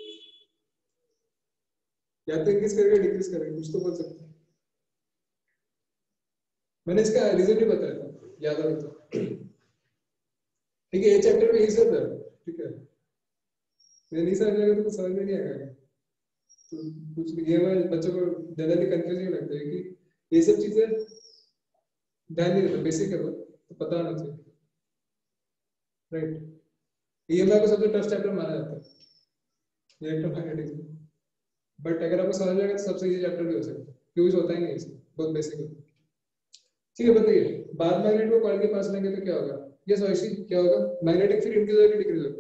या तो इंक्रीज करेगा डिक्रीज करेगा, कुछ तो बोल सकते हैं। मैंने इसका रीजन भी बताया था, याद हो तो, ठीक है। ये चैप्टर में यही सब है, ठीक है। मैं नहीं समझ आएगा तो कुछ समझ में नहीं आएगा, तो कुछ ये मैं बच्चों को जनरली कंफ्यूजिंग लगता है कि ये सब चीजें ध्यान नहीं देता, बेसिक है वो तो पता होना चाहिए, राइट। ईएमआई को सबसे टफ चैप्टर माना जाता है इलेक्ट्रोमैग्नेटिज्म, बट अगर आपको समझ आएगा तो सबसे इजी चैप्टर भी हो सकता है, यूज होता ही नहीं है, बहुत बेसिक होता है। ठीक है, बताइए, बार मैग्नेट को कॉइल के पास लेंगे तो क्या होगा? यस आयुषी, क्या होगा? मैग्नेटिक फील्ड इंक्रीज होगा कि डिक्रीज होगा?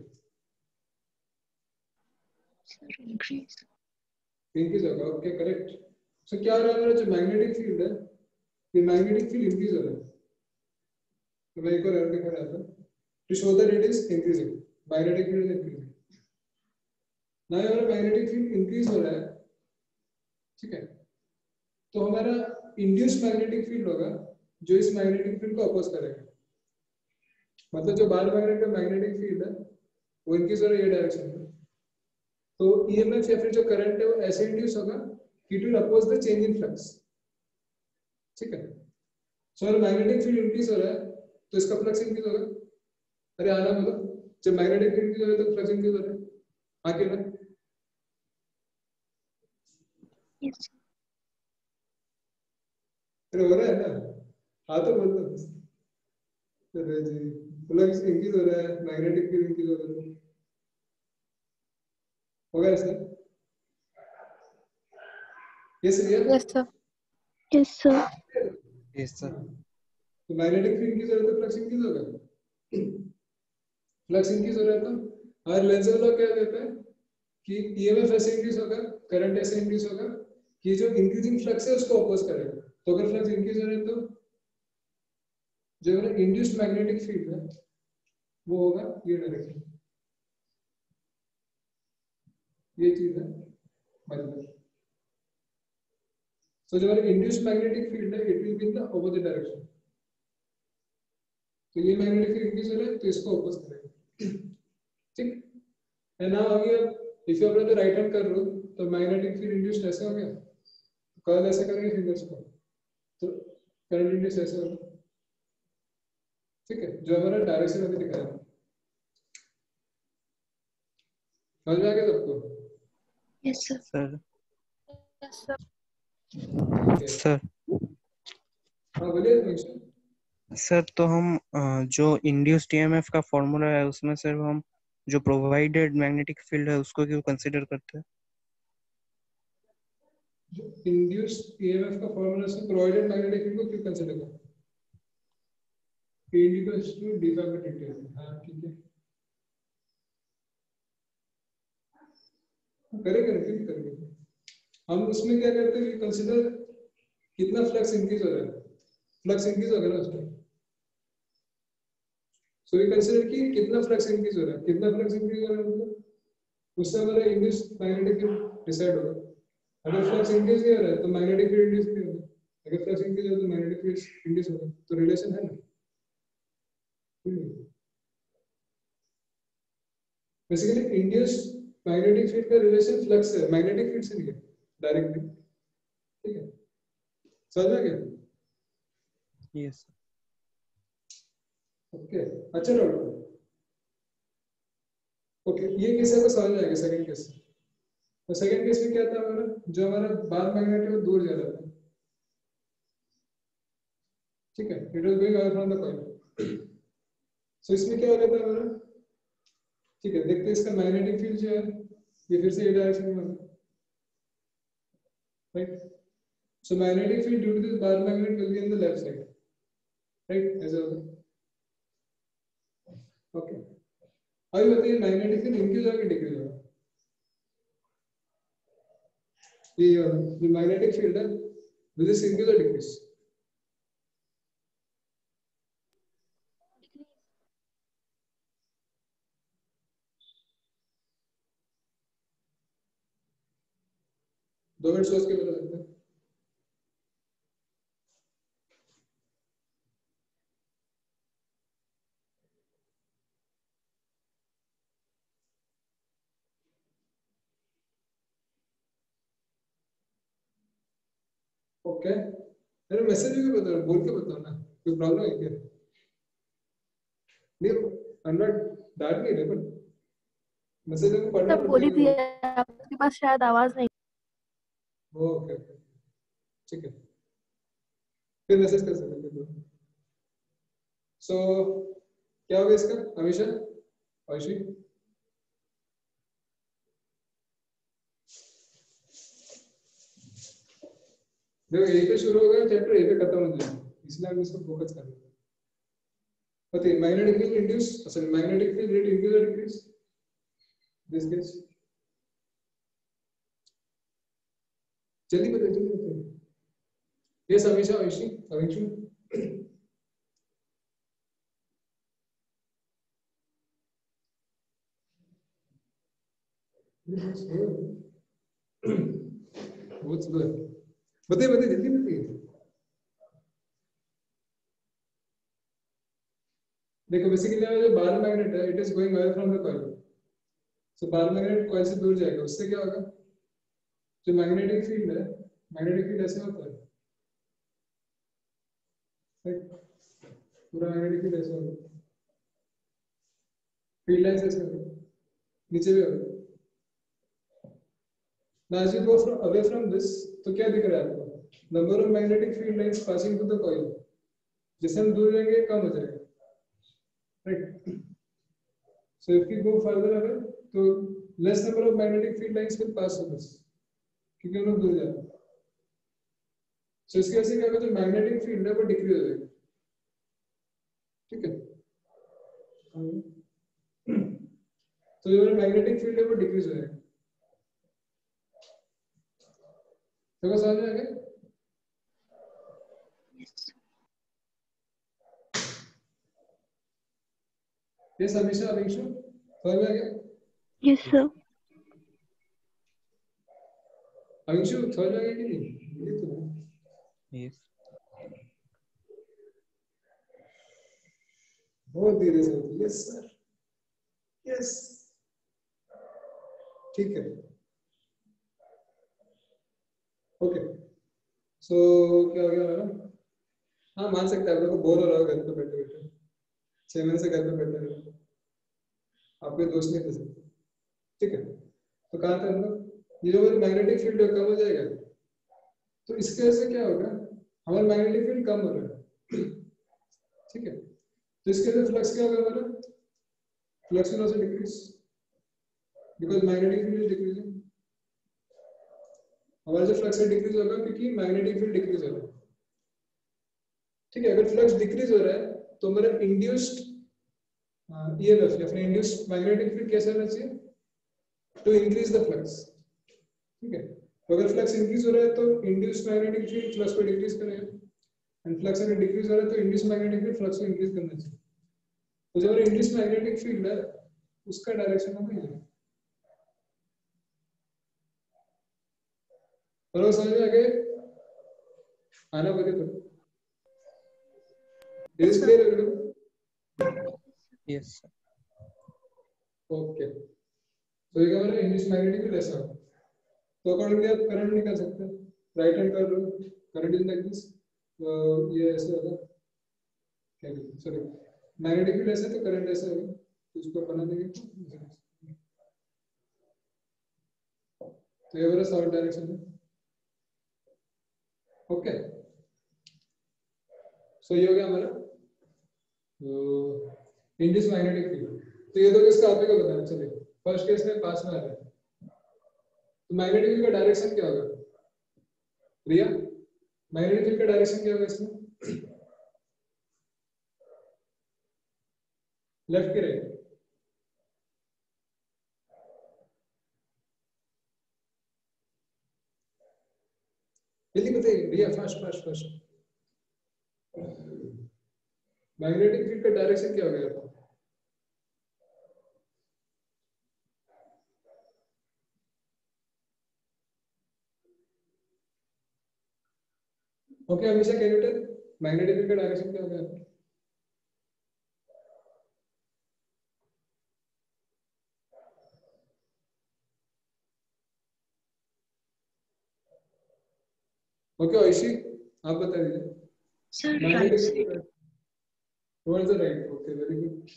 Sir, increase. इंक्रीज होगा, ओके करेक्ट। सो क्या हो रहा है हमारा जो मैग्नेटिक फील्ड है, ये मैग्नेटिक फील्ड इंक्रीज हो रहा है। तो मैं एक और एरर दिखा रहा था to show that it is increasing, magnetic field is increasing. ना हमारा मैग्नेटिक फील्ड इंक्रीज हो रहा है, ठीक है, तो हमारा इंड्यूस्ड मैग्नेटिक फील्ड होगा जो इस मैग्नेटिक फील्ड को अपोज करेगा। मतलब जो बाहर मैग्नेट का मैग्नेटिक फील्ड है वो इंक्रीज हो रहा है ये डायरेक्शन में, तो ईएमएफ या फिर जो करंट है वो ऐसे इंड्यूस होगा it will oppose the change in flux, ठीक है। सो अगर मैग्नेटिक फील्ड इंक्रीज हो रहा है तो इसका फ्लक्स इंक्रीज होगा। अरे आना बोलो, जब मैग्नेटिक फील्ड इंक्रीज हो रहा है तो फ्लक्स इंक्रीज हो रहा है, आगे ना? Yes. Sir. अरे हो रहा है ना, हाँ तो बोल दो। अरे जी, फ्लक्स इंक्रीज हो रहा है, मैग्नेटिक फील्ड इंक्रीज हो रहा है, होगा ऐसा? Yes Riya? Yes, sir. Yes, sir. Yes sir. तो मैग्नेटिक फील्ड इंक्रीज हो रहा है तो फ्लक्स इंक्रीज होगा। फ्लक्स इंक्रीज हो रहा है तो और लेंस लॉ क्या कहता है कि ईएमएफ ऐसे इंक्रीज होगा, करंट ऐसे इंक्रीज होगा कि जो इंक्रीजिंग फ्लक्स है उसको अपोज करेगा। तो अगर फ्लक्स इंक्रीज हो रहा है तो जो है इंड्यूस्ड मैग्नेटिक फील्ड है वो होगा ये डायरेक्शन, ये चीज है मतलब। सो जो इंड्यूस्ड मैग्नेटिक फील्ड है it will be in the opposite direction. तो ये मैग्नेटिक फील्ड इंक्रीज हो रहा है तो इसको अपोज करेगा, ठीक है ना? हो गया। If you apply the right hand कर लो तो मैग्नेटिक फील्ड इंड्यूस्ड ऐसे हो गया, कर्ल ऐसे करेंगे फिंगर्स को तो करंट इंड्यूस ऐसे होगा, ठीक है, जो हमारा डायरेक्शन अभी दिखा रहा है। समझ में आ गया सबको? Yes, sir. Sir Yes, sir. Okay, sir हाँ बोलिए हमेशा। सर तो हम जो इंड्यूस्ड ईएमएफ का फॉर्मूला है उसमें सर हम जो प्रोवाइडेड मैग्नेटिक फील्ड है उसको क्यों कंसीडर करते हैं? जो इंड्यूस्ड ईएमएफ का फॉर्मूला से प्रोवाइडेड मैग्नेटिक फील्ड को क्यों कंसीडर करें? P equals to d phi by dt। हाँ ठीक है, करेंगे क्यों करेंगे। हम उसमें क्या करते हैं, कंसीडर कितना फ्लक्स इंक्रीज हो रहा है, फ्लक्स इंक्रीज होगा ना उसमें। सो वी कंसीडर कि कितना फ्लक्स इंक्रीज हो रहा है, कितना फ्लक्स इंक्रीज हो रहा है मतलब उससे हमारा इंड्यूस्ड मैग्नेटिक फील्ड डिसाइड होगा। अगर फ्लक्स इंक्रीज नहीं हो रहा है तो मैग्नेटिक फील्ड इंड्यूस नहीं होगा, अगर फ्लक्स इंक्रीज हो रहा है तो मैग्नेटिक फील्ड इंड्यूस होगा। तो रिलेशन है ना। बेसिकली इंड्यूस्ड मैग्नेटिक फील्ड का रिलेशन फ्लक्स है, मैग्नेटिक फील्ड से नहीं है डायरेक्टली, ठीक है, समझ में गया? यस ओके अच्छा डॉक्टर, ओके ये केस है तो समझ में आएगा। सेकंड केस, तो सेकंड केस में क्या था हमारा, जो हमारा बार मैग्नेट है वो दूर जा रहा था, ठीक है, it was going away from the coil. So इसमें क्या हो रहा था हमारा, ठीक है, देखते हैं इसका मैग्नेटिक फील्ड जो है ये फिर से ये डायरेक्शन में होगा, right. So magnetic field due to this bar magnet will be in the left side, right, ऐसा होगा। ओके अभी बताइए मैग्नेटिक फील्ड इंक्रीज होगा कि डिक्रीज होगा? ये जो मैग्नेटिक फील्ड है विल दिस इंक्रीज और डिक्रीज? दो मिनट सोच के बता सकते हैं। ओके अरे मैसेज भी बताओ, बोल के बताओ ना, कोई प्रॉब्लम है क्या? नहीं आई एम नॉट दैट नहीं है, बट मैसेज को पढ़ना तब पड़ता बोली थी है। आपके पास शायद आवाज नहीं। ओके ठीक है, फिर मैसेज कर सकते हैं। सो क्या होगा इसका हमेशा आयुषी? देखो ए पे शुरू होगा चैप्टर, ए पे खत्म हो जाएगा, इसलिए हम इसको फोकस कर रहे हैं। बताइए magnetic field induce, sorry magnetic field rate increase और डिक्रीज दिस केस, जल्दी बताइए जल्दी बताइए। यस हमेशा आयुषी अविंशु बहुत स्लो है, बताइए बताइए जल्दी बताइए। देखो बेसिकली जो बार मैग्नेट है it is going away from the coil, so bar magnet coil से दूर जाएगा, उससे क्या होगा, जो मैग्नेटिक फील्ड है, मैग्नेटिक फील्ड ऐसे होता है, पूरा मैग्नेटिक फील्ड ऐसे होगा, फील्ड लाइंस ऐसे होगा, नीचे भी होगा। Now as you go from away from this, तो क्या दिख रहा है आपको, number of magnetic field lines passing to the coil, जैसे हम दूर जाएंगे कम हो जाएगा, right. So if we go further away, तो less number of magnetic field lines will pass through this, क्योंकि हम लोग दूर जाते हैं। So इसके वजह से क्या होगा, जो मैग्नेटिक फील्ड है वो डिक्रीज हो जाएगा, ठीक है। तो जो मैग्नेटिक फील्ड है वो डिक्रीज हो जाएगा, तो समझ में आ गया। ये हमेशा अविंशु समझ में आ गया। Yes, sir. अविंशु समझ में आ गया कि नहीं, ये तो यस बहुत धीरे से होती है। यस सर, यस, ठीक है, ओके। सो क्या हो गया हमारा, हाँ मान सकते हैं आप लोग को बोर हो रहा हो घर पे बैठे बैठे, 6 महीने से घर पे बैठे रहे, आपके दोस्त नहीं थे सकते, ठीक है। तो कहाँ थे हम लोग, ये जो मैग्नेटिक फील्ड कम हो जाएगा, तो इसके वजह से क्या होगा, हमारा मैग्नेटिक फील्ड कम हो रहा है, ठीक है। तो इसके वजह से फ्लक्स क्या होगा हमारा, flux will also decrease because magnetic field is decreasing. हमारा जो फ्लक्स है डिक्रीज होगा क्योंकि मैग्नेटिक फील्ड डिक्रीज हो रहा है, ठीक है। अगर फ्लक्स डिक्रीज हो रहा है तो हमारा इंड्यूस्ड ईएमएफ या फिर इंड्यूस्ड मैग्नेटिक फील्ड कैसा होना चाहिए, टू इंक्रीज द फ्लक्स, ठीक है। तो अगर फ्लक्स इंक्रीज हो रहा है तो इंड्यूस्ड मैग्नेटिक फील्ड फ्लक्स को डिक्रीज करेगा, एंड फ्लक्स अगर डिक्रीज हो रहा है तो इंड्यूस्ड मैग्नेटिक फील्ड फ्लक्स को इंक्रीज करना चाहिए। तो जो हमारा इंड्यूस्ड मैग्नेटिक फील्ड है उसका डायरेक्शन होगा ये, और समझ में आ गए, आना बगे तो is clear everyone. Yes okay, तो ये हमारा इंड्यूस्ड मैग्नेटिक फील्ड ऐसा होगा, तो अकॉर्डिंगली आप करंट निकाल सकते हैं, राइट हैंड कर लो, करंट इज लाइक दिस, ये ऐसे होगा, क्या सॉरी मैग्नेटिक फील्ड ऐसे तो करंट ऐसे होगा, तो इसको बना देंगे, तो ये वाला साउथ डायरेक्शन है, ओके। सो ये हो गया हमारा इंड्यूस्ड मैग्नेटिक फील्ड। तो ये तो किसका आप ही को बताना, चलिए फर्स्ट केस में पास में आ रहा है, तो मैग्नेटिक फील्ड का डायरेक्शन क्या होगा, रिया मैग्नेटिक फील्ड का डायरेक्शन क्या होगा इसमें, लेफ्ट के राइट, जल्दी बताइए Riya, fast fast fast, magnetic field का डायरेक्शन क्या होगा आपको, ओके हमेशा कैलकुलेट मैग्नेटिक फील्ड का डायरेक्शन क्या होगा आपको, ओके आयुषी आप बता दीजिए। Sir, right magnetic side. Field towards the right, okay very good.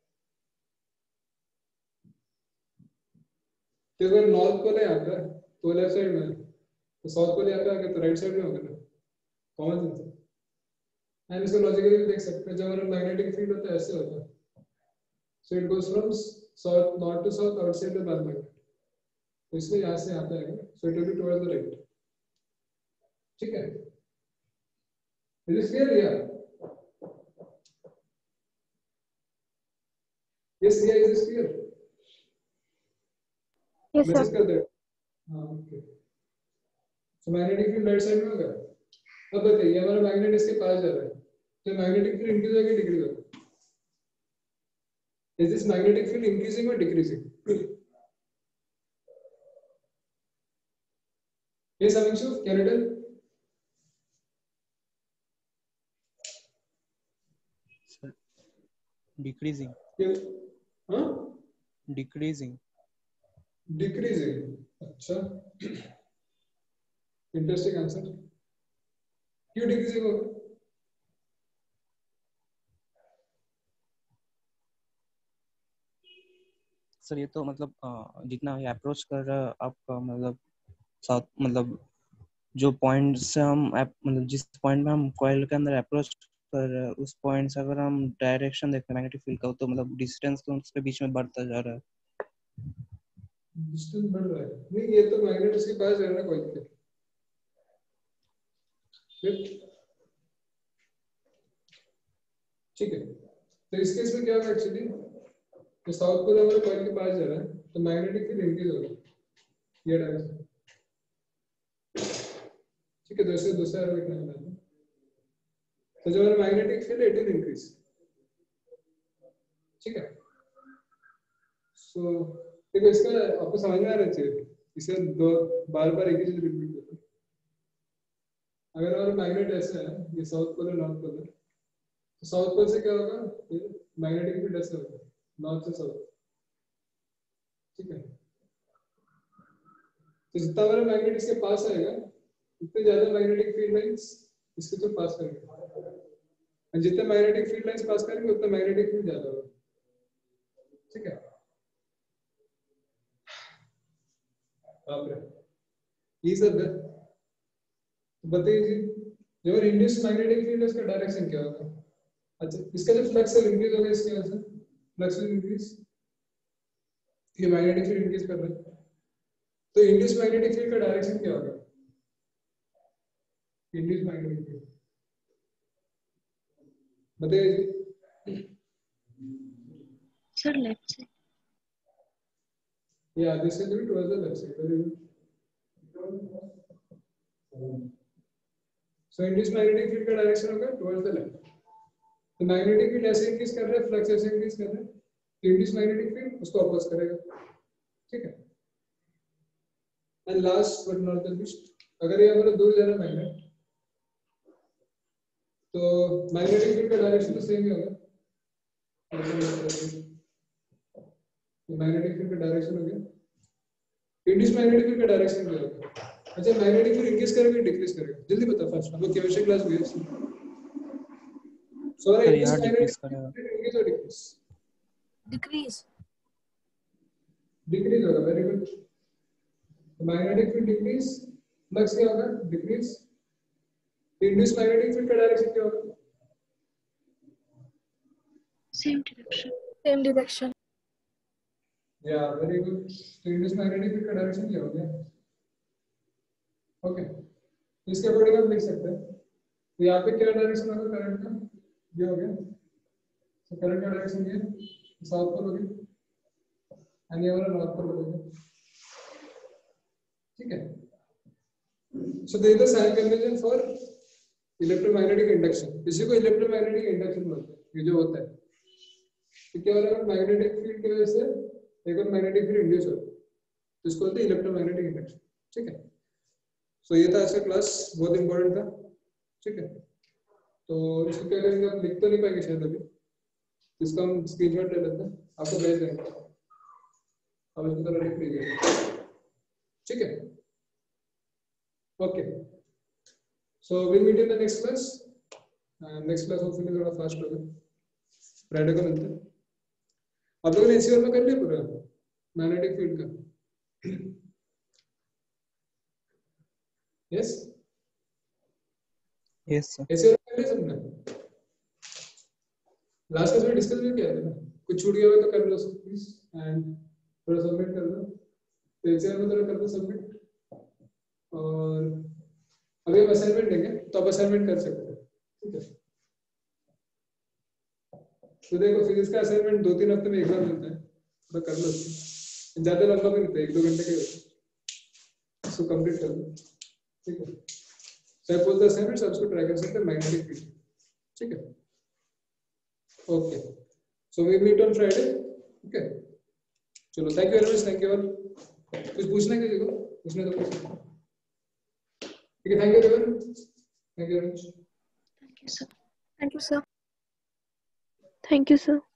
तो अगर नॉर्थ पोल है यहाँ पे तो लेफ्ट साइड में, तो साउथ पोल यहाँ पे आ गया तो राइट साइड में होगा ना, कॉमन सेंस है। एंड इसको लॉजिकली भी देख सकते हैं, जब हमारा मैग्नेटिक फील्ड होता है ऐसे होता है, so it goes from south north to south outside the magnet, तो इसलिए यहाँ से आता है, so it will be towards the right, ठीक है। इज दिस क्लियर या यस या is this clear? Yes, message sir. कर दे। हाँ okay. So magnetic field right side में होगा। अब बताइए हमारा मैग्नेट इसके पास जा रहा है तो मैग्नेटिक फील्ड इंक्रीज होगा डिक्रीज होगा? Is this magnetic field increasing और decreasing? Yes, Amikshu, can you tell? Decreasing. Yeah. हाँ? Decreasing. Decreasing. अच्छा. Interesting answer. क्यों decreasing होगा? सर ये तो मतलब जितना अप्रोच कर रहा है आपका मतलब साउथ मतलब जो पॉइंट से हम मतलब जिस पॉइंट में हम कॉइल के अंदर अप्रोच कर रहे हैं उस पॉइंट से अगर हम डायरेक्शन देखते हैं मैग्नेटिक फील्ड का तो मतलब डिस्टेंस तो उसके बीच में बढ़ता जा रहा है। डिस्टेंस बढ़ रहा है? नहीं ये तो मैग्नेट इसके पास है ना कोई के। ठीक है तो इस केस में क्या होगा एक्चुअली तो साउथ पोल हमारे कॉइल के पास जा रहा है तो मैग्नेटिक फील्ड इंक्रीज होगा ये डायरेक्शन। ठीक है दूसरे दूसरा एरो लिखना है तो जो हमारा magnetic field it will increase. ठीक है सो देखो इसका आपको समझ में आ रहा चाहिए इसे दो बार बार एक ही चीज रिपीट करो। अगर हमारा मैग्नेट ऐसा है ये साउथ पोल है नॉर्थ पोल है तो साउथ पोल से क्या होगा मैग्नेटिक फील्ड ऐसा होगा नॉर्थ से साउथ। ठीक है तो जितना हमारा मैग्नेट इसके पास आएगा उतने ज्यादा मैग्नेटिक फील्ड लाइंस इसके तो पास करेंगे और जितने मैग्नेटिक फील्ड लाइंस पास करेंगे उतना मैग्नेटिक फील्ड ज्यादा होगा। ठीक है ये सब बताइए जी जो इंड्यूस मैग्नेटिक फील्ड है उसका डायरेक्शन क्या होगा? अच्छा इसका जो फ्लक्स है इंक्रीज होगा इसकी वजह से फ्लक्स विल इंक्रीज ये मैग्नेटिक फील्ड इंक्रीज कर रहा है तो इंड्यूस मैग्नेटिक फील्ड का डायरेक्शन क्या होगा? इंड्यूस मैग्नेटिक फील्ड बताइए जी। Sir, left side. Yeah, this will be towards the left side. Very good. So induced magnetic field का डायरेक्शन होगा towards the left. तो मैग्नेटिक फील्ड ऐसे इंक्रीज कर रहा है फ्लक्स ऐसे इंक्रीज कर रहा है तो इंड्यूस्ड मैग्नेटिक फील्ड उसको अपोज करेगा। ठीक है and last but not the least अगर ये हमारा दूर जा रहा है मैग्नेट तो मैग्नेटिक फील्ड का डायरेक्शन तो सेम ही होगा। मैग्नेटिक फील्ड का डायरेक्शन हो गया इंड्यूस्ड मैग्नेटिक फील्ड का डायरेक्शन क्या होगा? अच्छा मैग्नेटिक फील्ड इंक्रीज करेगा डिक्रीज करेगा जल्दी बता फर्स्ट हम लोग केमिस्ट्री क्लास में है सो सर यहाँ डिक्रीज करेगा इंक्रीज और डिक्रीज Decrease. डिक्रीज होगा। Very good magnetic field decrease flux क्या होगा? डिक्रीज इंड्यूस्ड मैग्नेटिक फील्ड का डायरेक्शन क्या होगा? Same direction. Same direction. या वेरी गुड तो इंड्यूस्ड मैग्नेटिक फील्ड का डायरेक्शन क्या हो गया? ओके इसके अकॉर्डिंग हम लिख सकते हैं तो यहाँ पे क्या डायरेक्शन होगा करंट का? ये हो गया तो करंट का डायरेक्शन ये साउथ पोल हो गया एंड ये वाला नॉर्थ पोल हो गया। ठीक है so this is the sign convention for electromagnetic induction. इसी को इलेक्ट्रोमैग्नेटिक इंडक्शन बोलते हैं। ये जो होता है तो क्या हो रहा है मैग्नेटिक फील्ड की वजह से एक और मैग्नेटिक फील्ड इंड्यूस होता है तो इसको बोलते हैं इलेक्ट्रोमैग्नेटिक इंडक्शन। ठीक है सो ये था आज का क्लास बहुत इंपॉर्टेंट था। ठीक है तो इसको क्या करेंगे आप लिख तो नहीं पाएंगे शायद अभी इसका हम स्क्रीनशॉट ले लेते हैं आपको भेज देंगे अब इसको तरह लिख लीजिए। ठीक है okay so will meet in the next class. Next class hopefully थोड़ा फास्ट होगा फ्राइडे को मिलते हैं। आप लोगों ने एसीआर में कर लिया पूरा मैग्नेटिक फील्ड का? यस यस सर एसीआर कर लिया सबने? लास्ट क्लास में डिस्कस भी किया था ना कुछ छूट गया हो तो कर लो प्लीज एंड थोड़ा सबमिट कर दो तो एसीआर में थोड़ा कर दो सबमिट और अभी हम असाइनमेंट देंगे तो आप असाइनमेंट कर सकते हैं। ठीक है तो देखो फिजिक्स का असाइनमेंट 2-3 हफ्ते में एग्जाम मिलता है, तो कर लो, ज्यादा लंबा भी नहीं था, 1-2 घंटे के इसको कंप्लीट कर लो, ठीक है। सब बोलते असाइनमेंट्स आपको ट्राई कर सकते हैं मैग्नेटिक फील्ड, ठीक है। Okay, so we meet on Friday, okay. चलो, thank you very much, thank you all. कुछ पूछना है किसी को? पूछना तो पूछो, ठीक है। Thank you everyone, thank you very much. Thank you, sir. Thank you, sir. Thank you, sir.